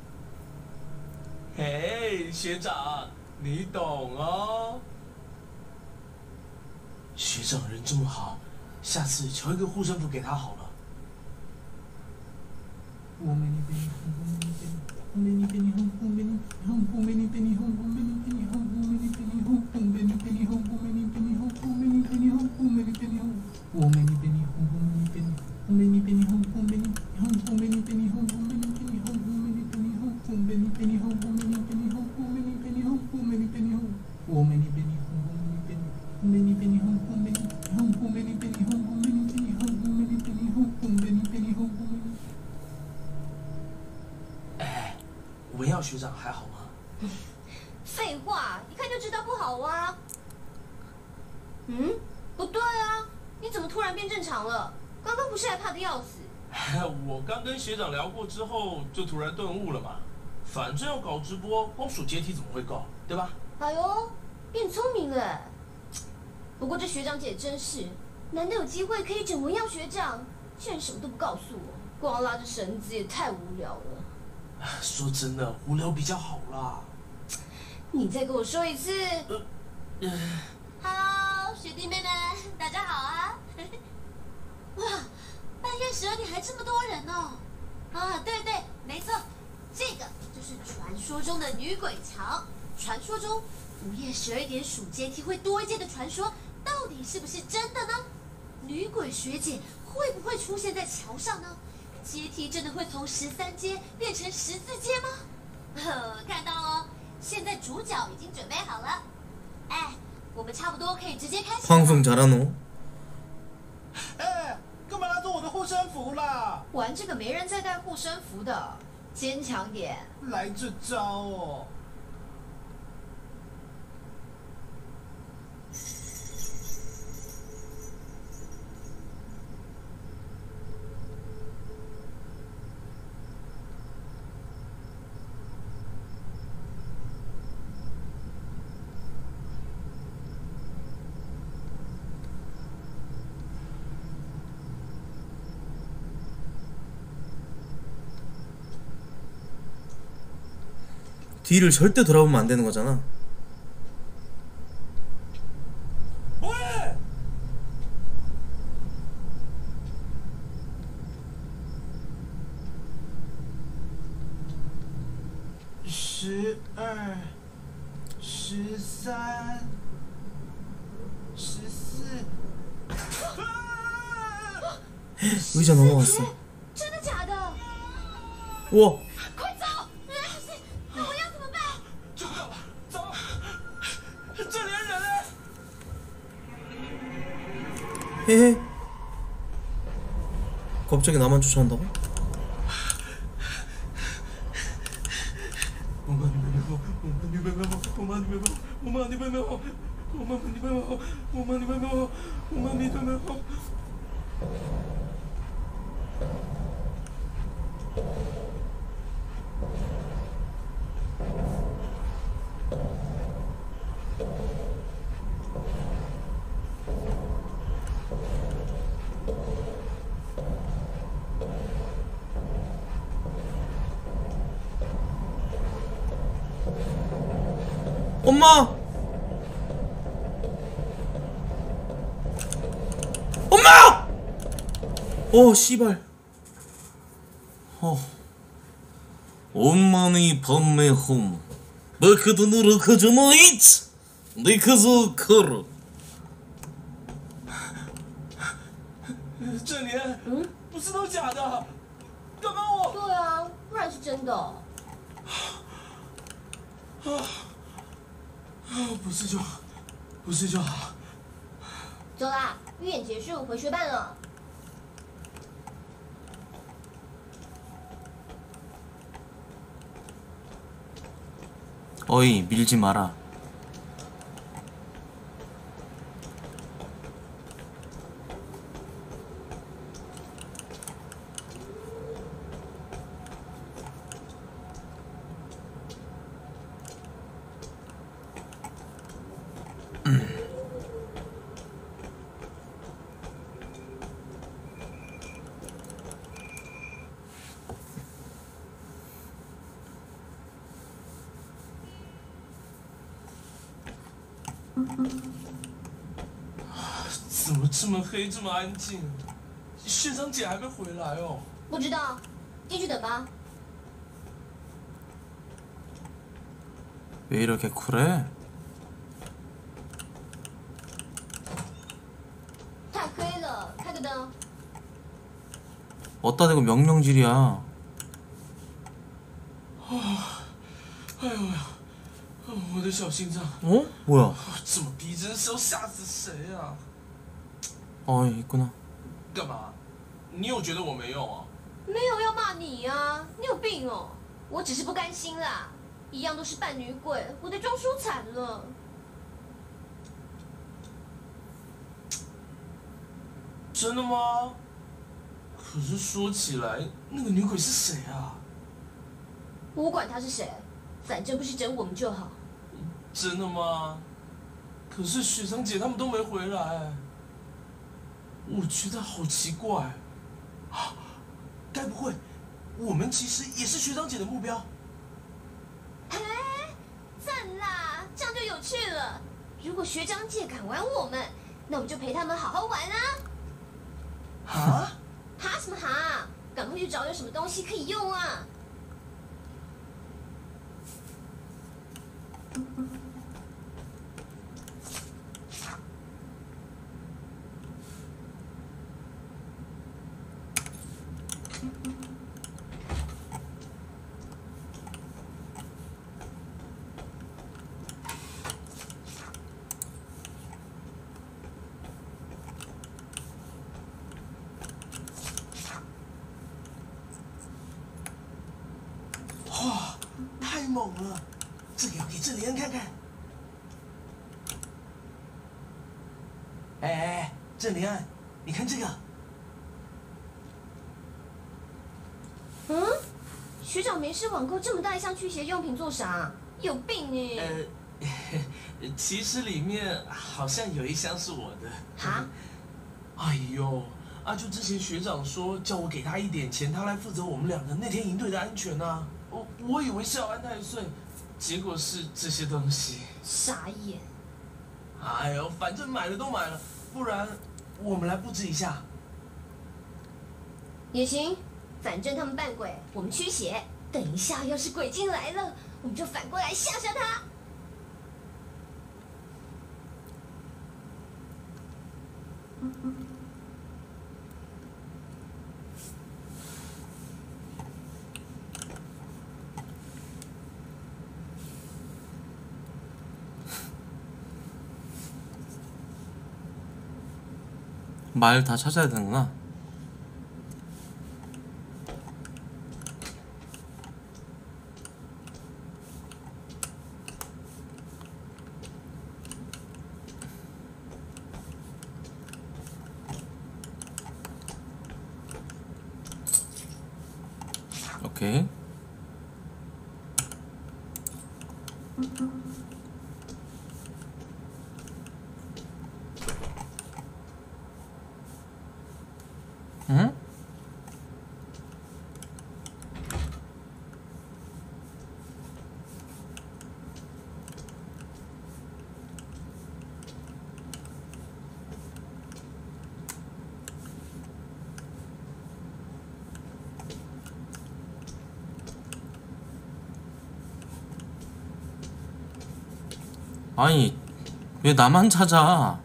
嘿，学长，你懂哦。学长人这么好，下次求一个护身符给他好了。 文耀学长还好吗？ 废话，一看就知道不好啊。嗯，不对啊，你怎么突然变正常了？刚刚不是还怕得要死？ 我刚跟学长聊过之后，就突然顿悟了嘛。 反正要搞直播，光数阶梯怎么会够，对吧？ 哎呦，变聪明了。不过这学长姐真是，难得有机会可以整模样学长，竟然什么都不告诉我，光拉着绳子也太无聊了。 说真的，无聊比较好啦。 你再跟我说一次。 呃，呃 Hello， 学弟妹们，大家好啊！ 哇，半夜十二点还这么多人哦！啊，对对，没错，这个就是传说中的女鬼桥。传说中午夜十二点数阶梯会多一阶的传说，到底是不是真的呢？女鬼学姐会不会出现在桥上呢？阶梯真的会从十三阶变成十四阶吗？呵，看到哦，现在主角已经准备好了。哎，我们差不多可以直接开始。 방송 잘하노? 哎，干嘛拿走我的护身符啦？ 玩这个没人在带护身符的，坚强点。 来这招哦！ 뒤를 절대 돌아보면 안 되는 거잖아. 喂！十二、十三、十四。 의자 넘어갔어. 真的假的？ 우와. 快走！来，我要怎么办？ 救不了了，糟了，这连人呢？ 헤헤. 갑자기 나만 쫓아온다고? 我妈女朋友，我妈女朋友，我妈女朋友，我妈女朋友，我妈女朋友，我妈女朋友，我妈女朋友。 엄마! 엄마! 어, 씨발. 어. 엄마니 밤의 홈. 너그 눈으로 그저너 있지. 네 그저 걸어. 这年，嗯，不是都假的，干嘛我？ 对啊，不然是真的。 啊啊！不是就，不是就好。 走啦，预演结束，回学办了。 어이, 밀지 마라. 음. 怎么这么黑，这么安静？学长姐还没回来哦。 不知道，进去等吧。 왜 이렇게 쿨해? 太黑了，开个灯。 어따 대고 명령질이야. 아, 哎呦呀，我的小心脏。 어? 뭐야? 这么逼真是要吓死谁啊？ 어, 있구나. 干嘛？你有觉得我没用啊？ 没有要骂你呀、你有病哦！我只是不甘心啦，一样都是扮女鬼，我的妆输惨了。 真的吗？可是说起来，那个女鬼是谁啊？ 我管他是谁，反正不是整我们就好。 真的吗？可是学长姐他们都没回来，我觉得好奇怪。啊，该不会我们其实也是学长姐的目标？ 哎，赞啦，这样就有趣了。如果学长姐敢玩我们，那我们就陪他们好好玩啊！ 哈？ 哈什么哈？赶快去找有什么东西可以用啊！ 哇，太猛了！这个要给郑连恩看看。哎哎哎，郑连恩，你看这个。 嗯，学长没事网购这么大一箱驱邪用品做啥？有病哎！ 呃，其实里面好像有一箱是我的。 哈？ 哎呦，啊，就之前学长说叫我给他一点钱，他来负责我们两个那天营队的安全啊。我我以为是要安太岁，结果是这些东西。 傻眼。 哎呦，反正买了都买了，不然我们来布置一下。 也行，反正他们扮鬼，我们驱邪。等一下要是鬼精来了，我们就反过来吓吓他。 말 다 찾아야 되는구나. 오케이. 응? 아니 왜 나만 찾아?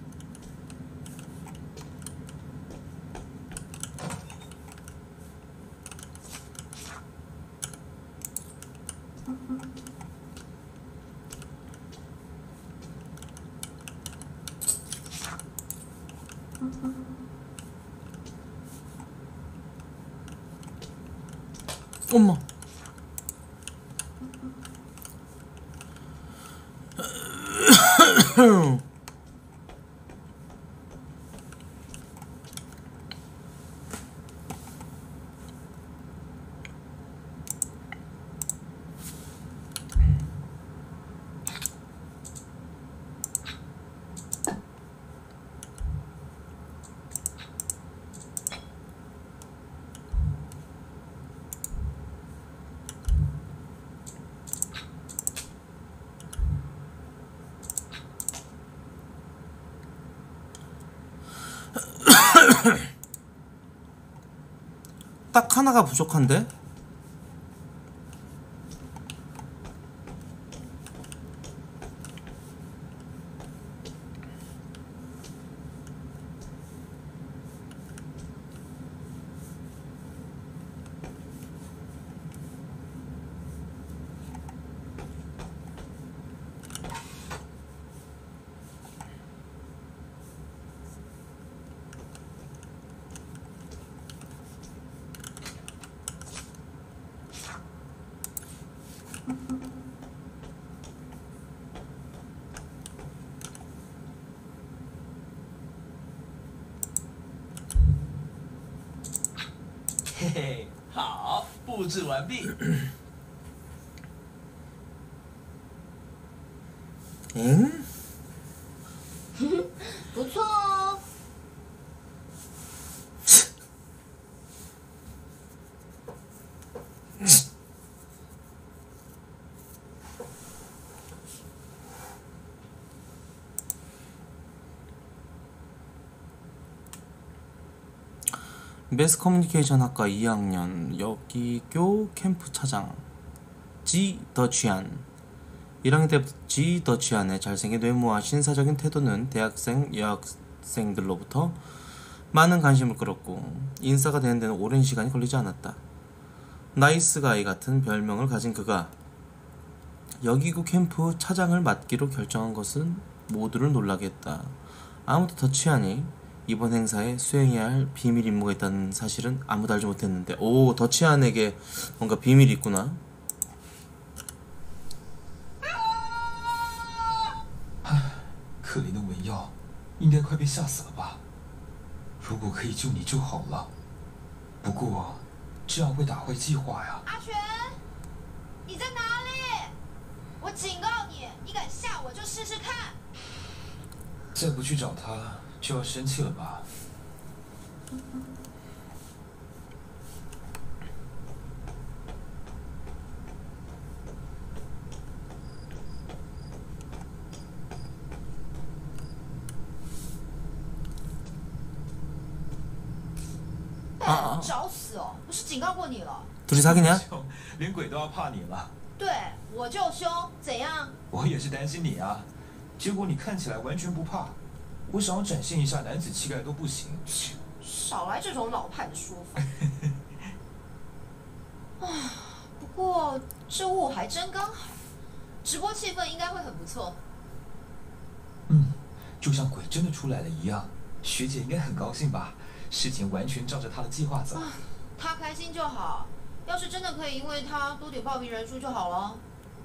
엄마. 딱 하나가 부족한데? 嘿嘿，好，布置完毕。 엥? 不错哦。 매스 커뮤니케이션 학과 이 학년 여기교 캠프 차장 지 더취안. 일 학년 때부터 지 더취안의 잘생긴 외모와 신사적인 태도는 대학생 여학생들로부터 많은 관심을 끌었고 인싸가 되는 데는 오랜 시간이 걸리지 않았다. 나이스가이 같은 별명을 가진 그가 여기교 캠프 차장을 맡기로 결정한 것은 모두를 놀라게 했다. 아무도 더취안이 이번 행사에 수행해야 할 비밀 임무가 있다는 사실은 아무도 알지 못했는데, 오, 더취안에게 뭔가 비밀이 있구나. 可怜的文耀，应该快被吓死了吧？如果可以救你就好了。不过这样会打坏计划呀。 阿全，你在哪里？我警告你，你敢吓我就试试看。 再不去找他，就要生气了吧？ 哎，找死哦！不是警告过你了？ 둘이 사귀냐? 连鬼都要怕你了。 对，我就凶，怎样？ 我也是担心你啊，结果你看起来完全不怕。我想要展现一下男子气概都不行。 少来这种老派的说法。啊，不过这雾还真刚好，直播气氛应该会很不错。 嗯，就像鬼真的出来了一样，学姐应该很高兴吧？事情完全照着她的计划走。 啊，她开心就好。要是真的可以因为她多点报名人数就好了。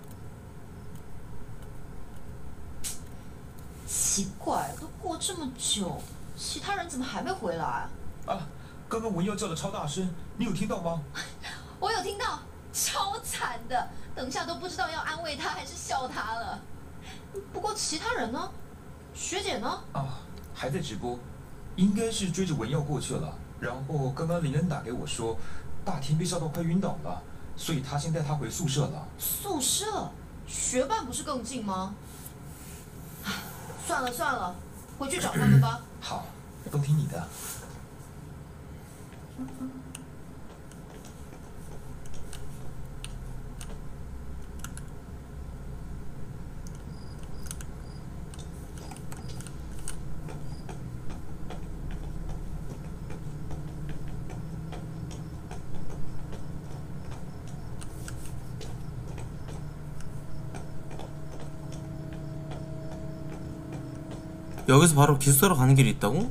奇怪，都过这么久，其他人怎么还没回来？ 啊，刚刚文耀叫的超大声，你有听到吗？ 我有听到，超惨的，等下都不知道要安慰他还是笑他了。不过其他人呢？学姐呢？ 啊，还在直播，应该是追着文耀过去了。然后刚刚林恩打给我说，大天被吓到快晕倒了，所以他先带他回宿舍了。 宿舍？学伴不是更近吗？唉，算了算了，回去找他们吧。 好，都听你的。 여기서 바로 기숙사로 가는 길이 있다고?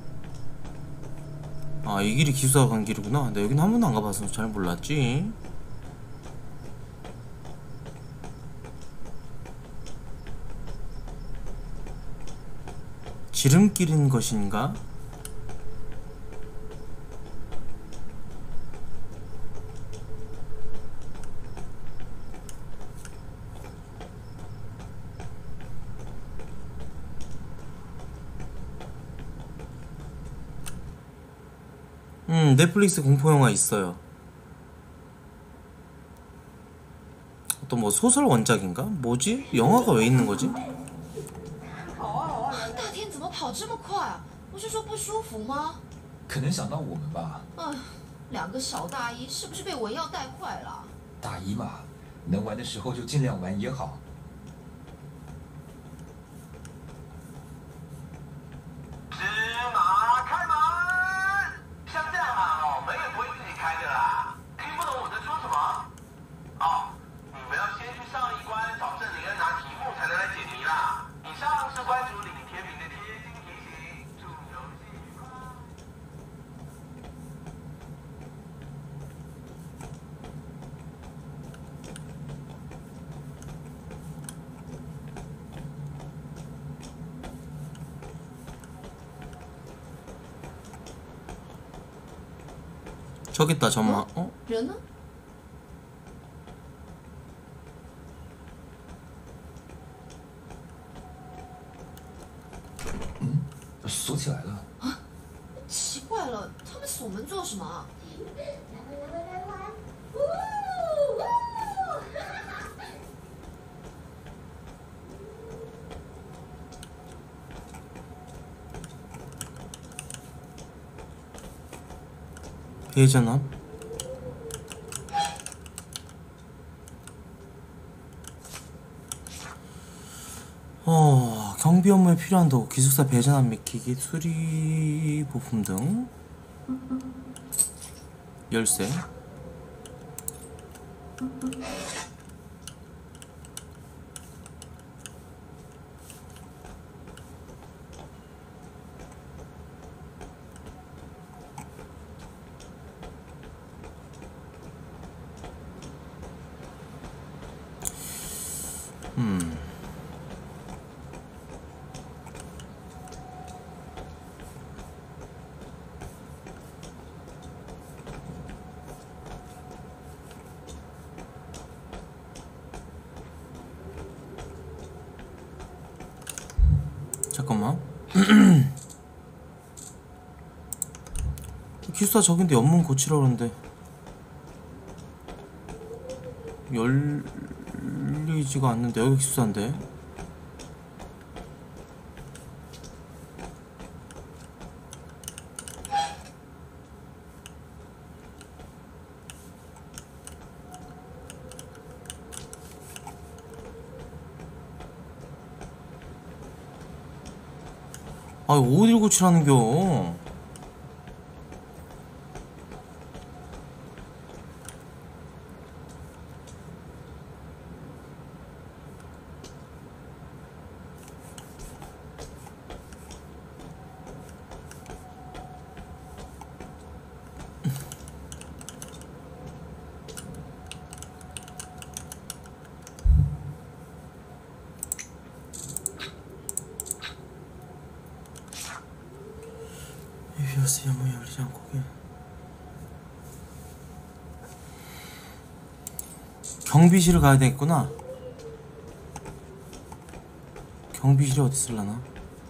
아, 이 길이 기숙사 가는 길이구나. 근데 여기는 한 번도 안 가봐서 잘 몰랐지. 지름길인 것인가? 음, 넷플릭스 공포영화 있어요. 또 뭐 소설 원작인가? 뭐지? 영화가 왜 있는 거지? 大天怎么跑这么快啊？不是说不舒服吗？ 可能想到我们吧。 哎，两个小大一是不是被文耀带坏了？ 大一嘛，能玩的时候就尽量玩也好。 저기 있다, 전마. 어? 人呢？ 어? 锁起来了。 啊，奇怪了，他们锁门做什么啊？ 예전함? 어, 경비 업무에 필요한 도구, 기숙사 배전함 및 기기 수리 부품 등. 열쇠. 음. 잠깐만. 기숙사 저긴데 연문 고치라 그러는데 열리지가 않는데. 여기 기숙사인데. 아, 어딜 고치라는겨. 비어스 영문이 열리지 않고 게. 경비실을 가야 되겠구나. 경비실이 어디 있을라나?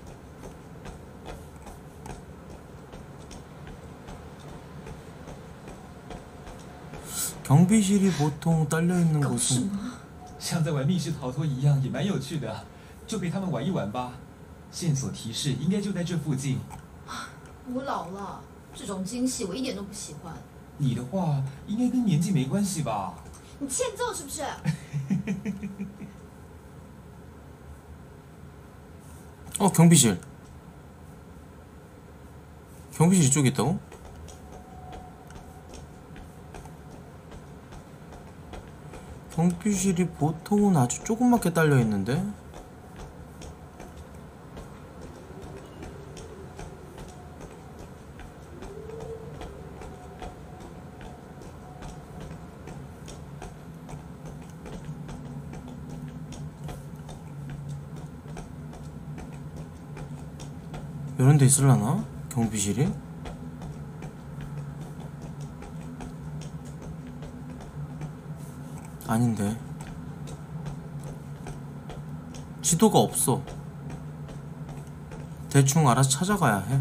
경비실이 보통 딸려있는 곳은 像在玩密室逃脱一样，也蛮有趣的，就陪他们玩一玩吧。线索提示应该就在这附近。 我老了，这种惊喜我一点都不喜欢。 你的话应该跟年纪没关系吧？ 你欠揍是不是？ 어, 경비실. 경비실 이쪽에 있다고? 경비실이 보통은 아주 조그맣게 딸려 있는데. 이런 데 있을라나? 경비실이? 아닌데. 지도가 없어. 대충 알아서 찾아가야 해.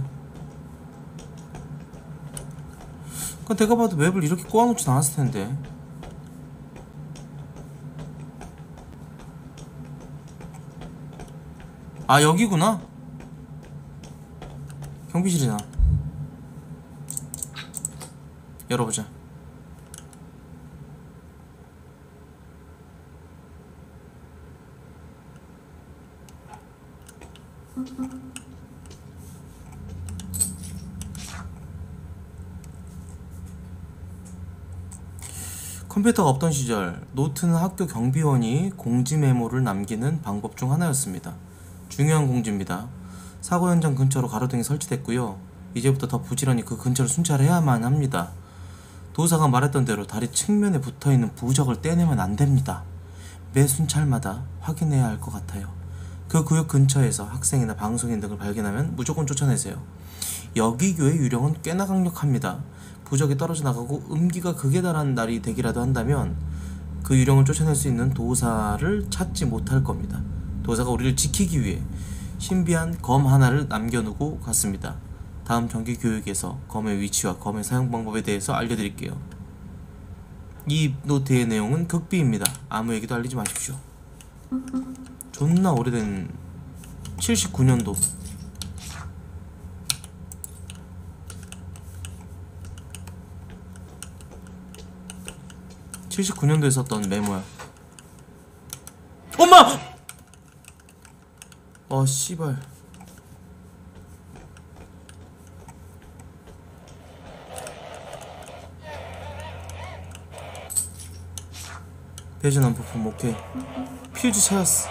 그러니까 내가 봐도 맵을 이렇게 꼬아놓진 않았을 텐데. 아, 여기구나. 경비실이나. 열어보자. 컴퓨터가 없던 시절, 노트는 학교 경비원이 공지 메모를 남기는 방법 중 하나였습니다. 중요한 공지입니다. 사고 현장 근처로 가로등이 설치됐고요. 이제부터 더 부지런히 그 근처를 순찰해야만 합니다. 도사가 말했던 대로 다리 측면에 붙어있는 부적을 떼내면 안됩니다. 매 순찰마다 확인해야 할 것 같아요. 그 구역 근처에서 학생이나 방송인 등을 발견하면 무조건 쫓아내세요. 여기 교의 유령은 꽤나 강력합니다. 부적이 떨어져 나가고 음기가 극에 달한 날이 되기라도 한다면 그 유령을 쫓아낼 수 있는 도사를 찾지 못할 겁니다. 도사가 우리를 지키기 위해 신비한 검 하나를 남겨놓고 갔습니다. 다음 정기 교육에서 검의 위치와 검의 사용 방법에 대해서 알려드릴게요. 이 노트의 내용은 극비입니다. 아무에게도 알리지 마십시오. 존나 오래된 칠십구 년도 칠십구 년도에 썼던 메모야. 엄마! 어 씨발. 배전한 부품 오케이. 퓨즈 찾았어.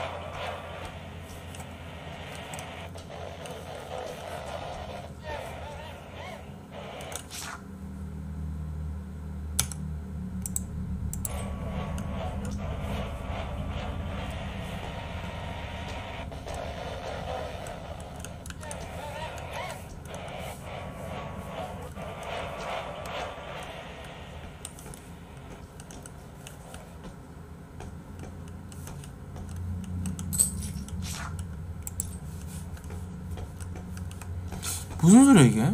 무슨 소리야 이게?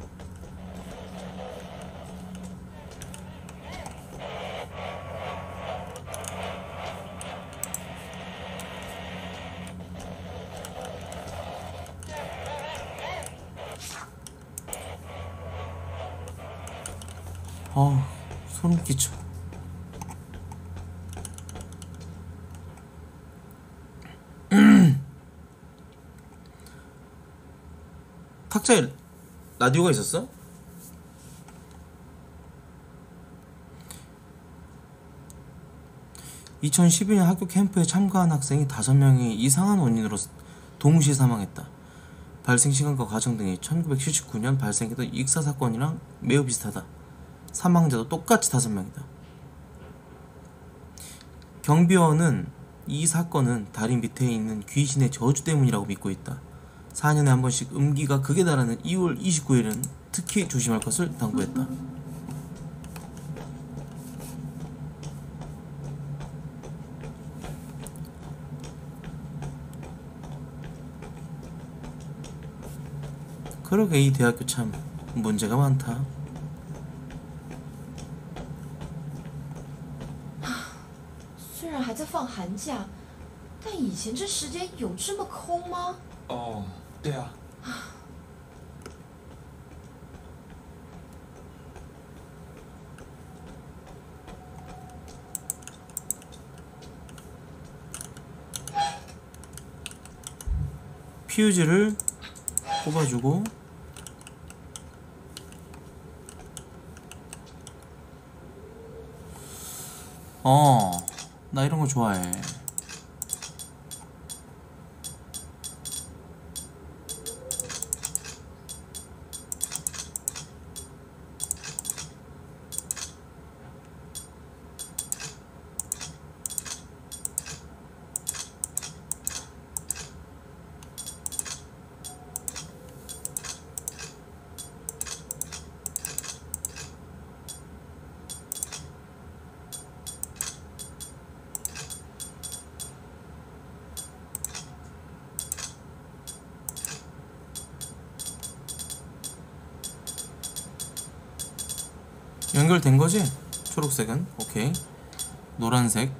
아, 소름 끼쳐. 탁자에 라디오가 있었어? 이천십이 년 학교 캠프에 참가한 학생이 다섯 명이 이상한 원인으로 동시에 사망했다. 발생 시간과 과정 등이 천구백칠십구 년 발생했던 익사 사건이랑 매우 비슷하다. 사망자도 똑같이 다섯 명이다. 경비원은 이 사건은 다리 밑에 있는 귀신의 저주 때문이라고 믿고 있다. 사 년에 한 번씩 음기가 극에 달하는 이월 이십구일은 특히 조심할 것을 당부했다. 그러게 이 대학교 참 문제가 많다. 虽然还在放寒假，但以前这时间有这么空吗？ 哦，对啊。 퓨즈를 뽑아주고 어, 나 이런 거 좋아해. 연결된 거지? 초록색은? 오케이. 노란색.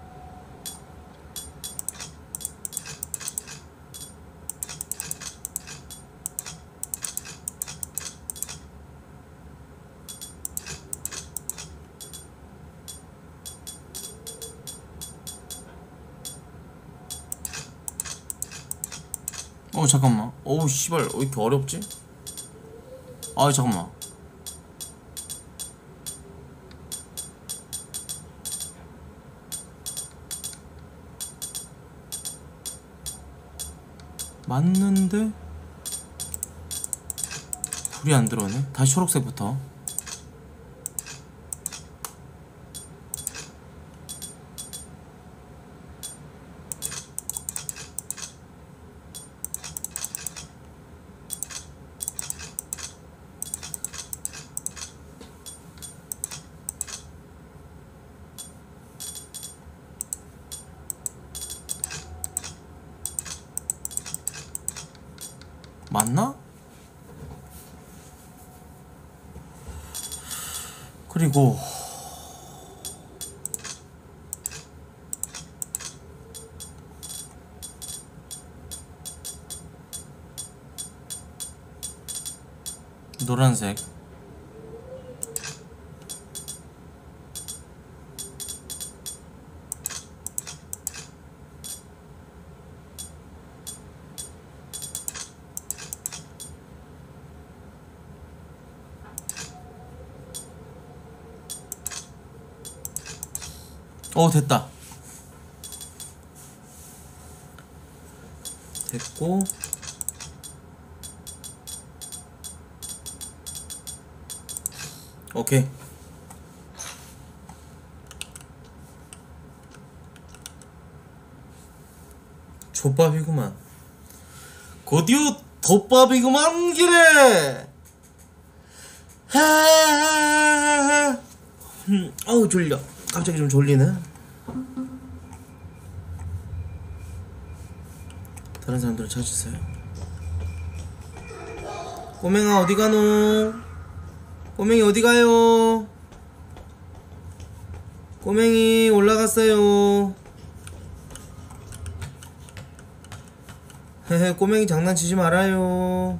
어 잠깐만. 어우 씨발 왜 이렇게 어렵지? 아 잠깐만. 맞는데 불이 안 들어오네. 다시 초록색부터. 맞나? 그리고 노란색. 어, 됐다. 됐고 오케이. 족밥이구만. 곧이오 덮밥이구만 기래. 하하하하. 음, 어우 졸려. 갑자기 좀 졸리네. 다른 사람들을 찾으세요. 꼬맹아 어디 가노? 꼬맹이 어디 가요? 꼬맹이 올라갔어요. 헤헤 꼬맹이 장난치지 말아요.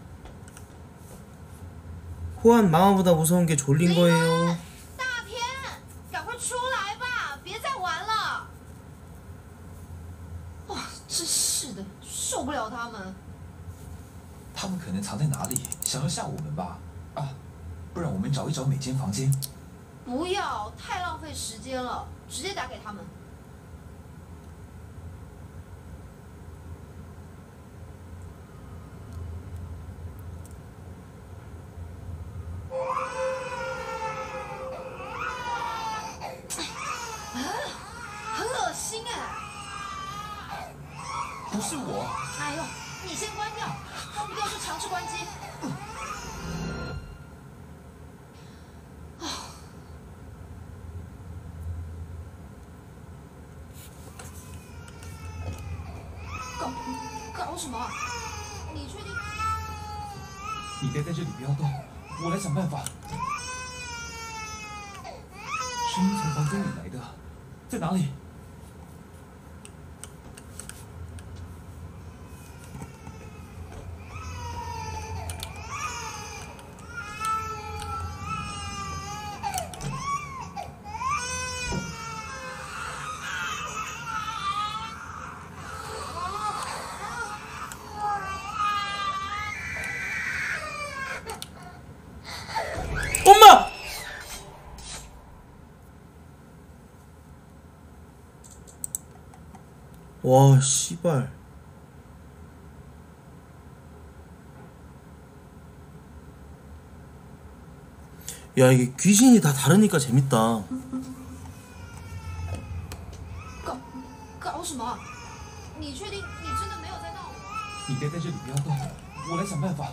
호환 마마보다 무서운 게 졸린 거예요. 大天，赶快出来吧，别再玩了。 哇，真是的，受不了他们。 他们可能藏在哪里，想要吓我们吧？啊，不然我们找一找每间房间。 不要，太浪费时间了，直接打给他们。很恶心哎！ 不是我。 哎呦，你先关掉，关不掉就强制关机。搞搞什么？你确定？ 你待在这里不要动，我来想办法。声音从房间里来的，在哪里？ 엄마! 와, 씨발. 야, 이게 귀신이 다 다르니까 재밌다. 搞搞什么？你确定你真的没有在闹我？ 你待在这里不要动，我来想办法。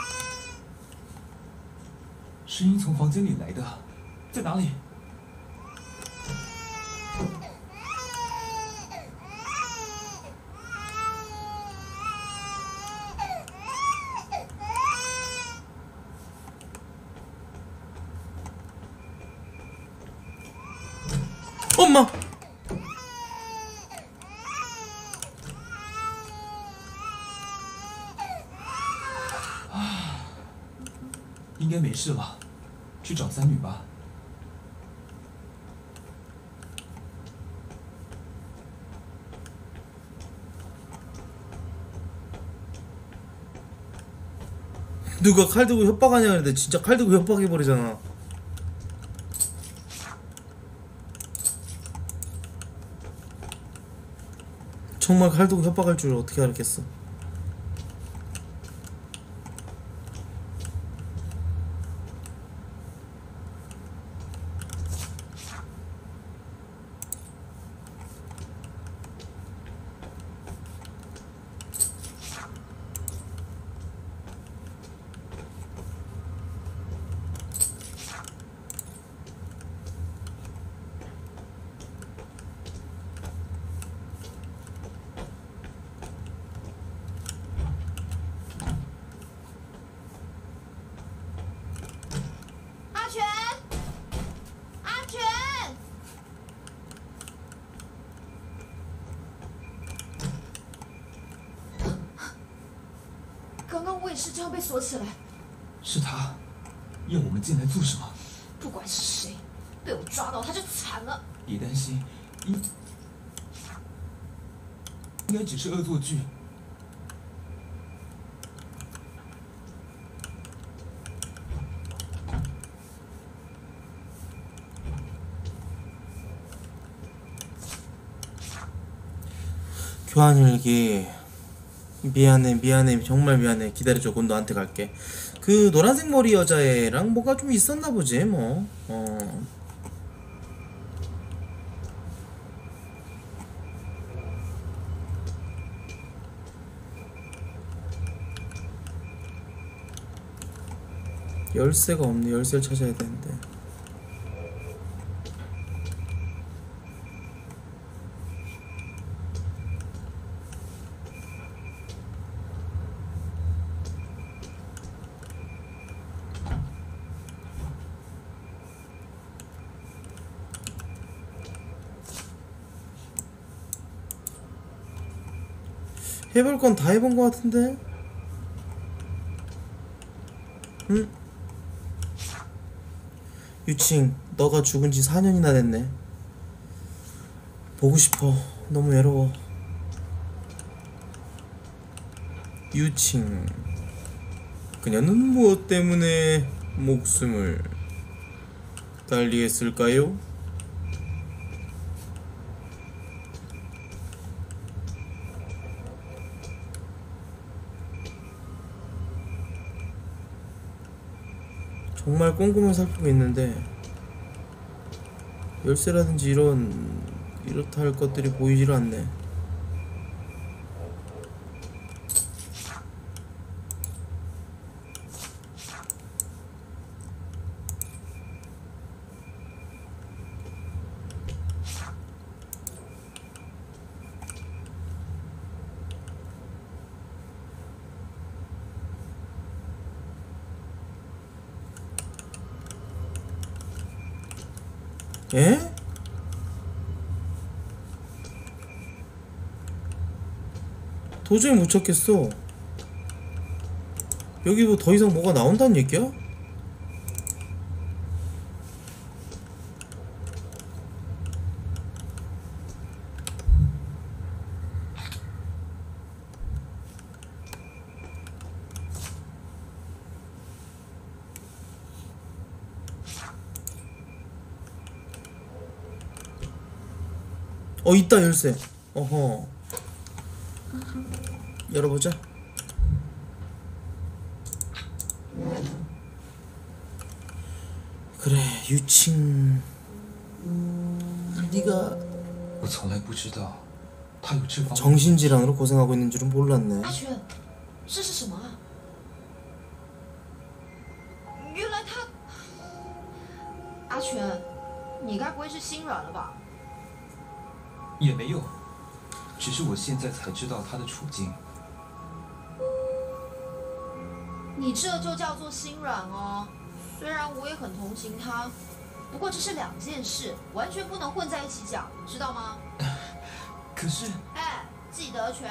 声音从房间里来的，在哪里？ 엄마! 应该没事了，去找三女吧。 누가 칼 들고 협박하냐 그랬는데 진짜 칼 들고 협박해버리잖아. 정말 칼 들고 협박할 줄 어떻게 알았겠어. 刚刚我也是这样被锁起来。 是他，要我们进来做什么？ 不管是谁，被我抓到他就惨了。 别担心，应应该只是恶作剧。 교환일기. 미안해 미안해 정말 미안해. 기다려줘. 곧 너한테 갈게. 그 노란색 머리 여자애랑 뭐가 좀 있었나 보지 뭐. 어. 열쇠가 없네. 열쇠를 찾아야 되는데. 해볼 건 다 해본 것 같은데? 응? 유칭, 너가 죽은 지 사 년이나 됐네. 보고 싶어. 너무 외로워. 유칭, 그녀는 무엇 때문에 목숨을 달리했을까요? 정말 꼼꼼히 살피고 있는데 열쇠라든지 이런 이렇다 할 것들이 보이질 않네. 에? 도저히 못 찾겠어. 여기 뭐 더 이상 뭐가 나온다는 얘기야? 어, 있다. 열쇠. 어허. 열어보자. 그래, 유칭. 네가 我从来不知道他有这方面。 정신질환으로 고생하고 있는 줄은 몰랐네. 阿全，这是什么啊？原来他……阿全，你该不会是心软了吧？ 也没有，只是我现在才知道他的处境。 你这就叫做心软哦。虽然我也很同情他，不过这是两件事，完全不能混在一起讲，知道吗？ 可是， 哎，记得全。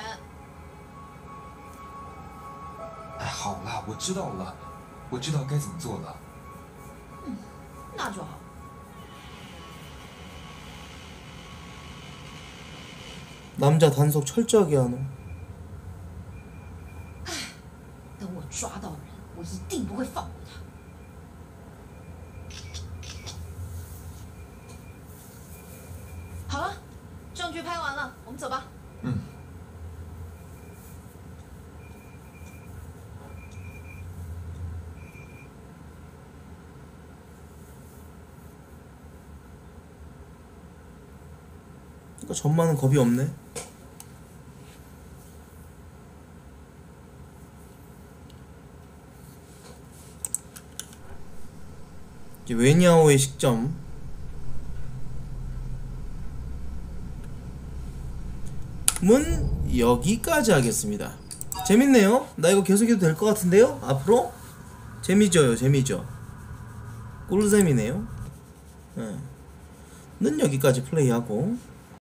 哎，好了，我知道了，我知道该怎么做了。 嗯，那就好。 남자 단속 철저하게 하노. 等我抓到人，我一定不会放过他。好了，证据拍完了，我们走吧。 嗯。 전만은 겁이 없네. 이제 웨냐오의 식점. 문 여기까지 하겠습니다. 재밌네요. 나 이거 계속해도 될 것 같은데요? 앞으로? 재미져요, 재미져. 꿀잼이네요. 네. 는 여기까지 플레이하고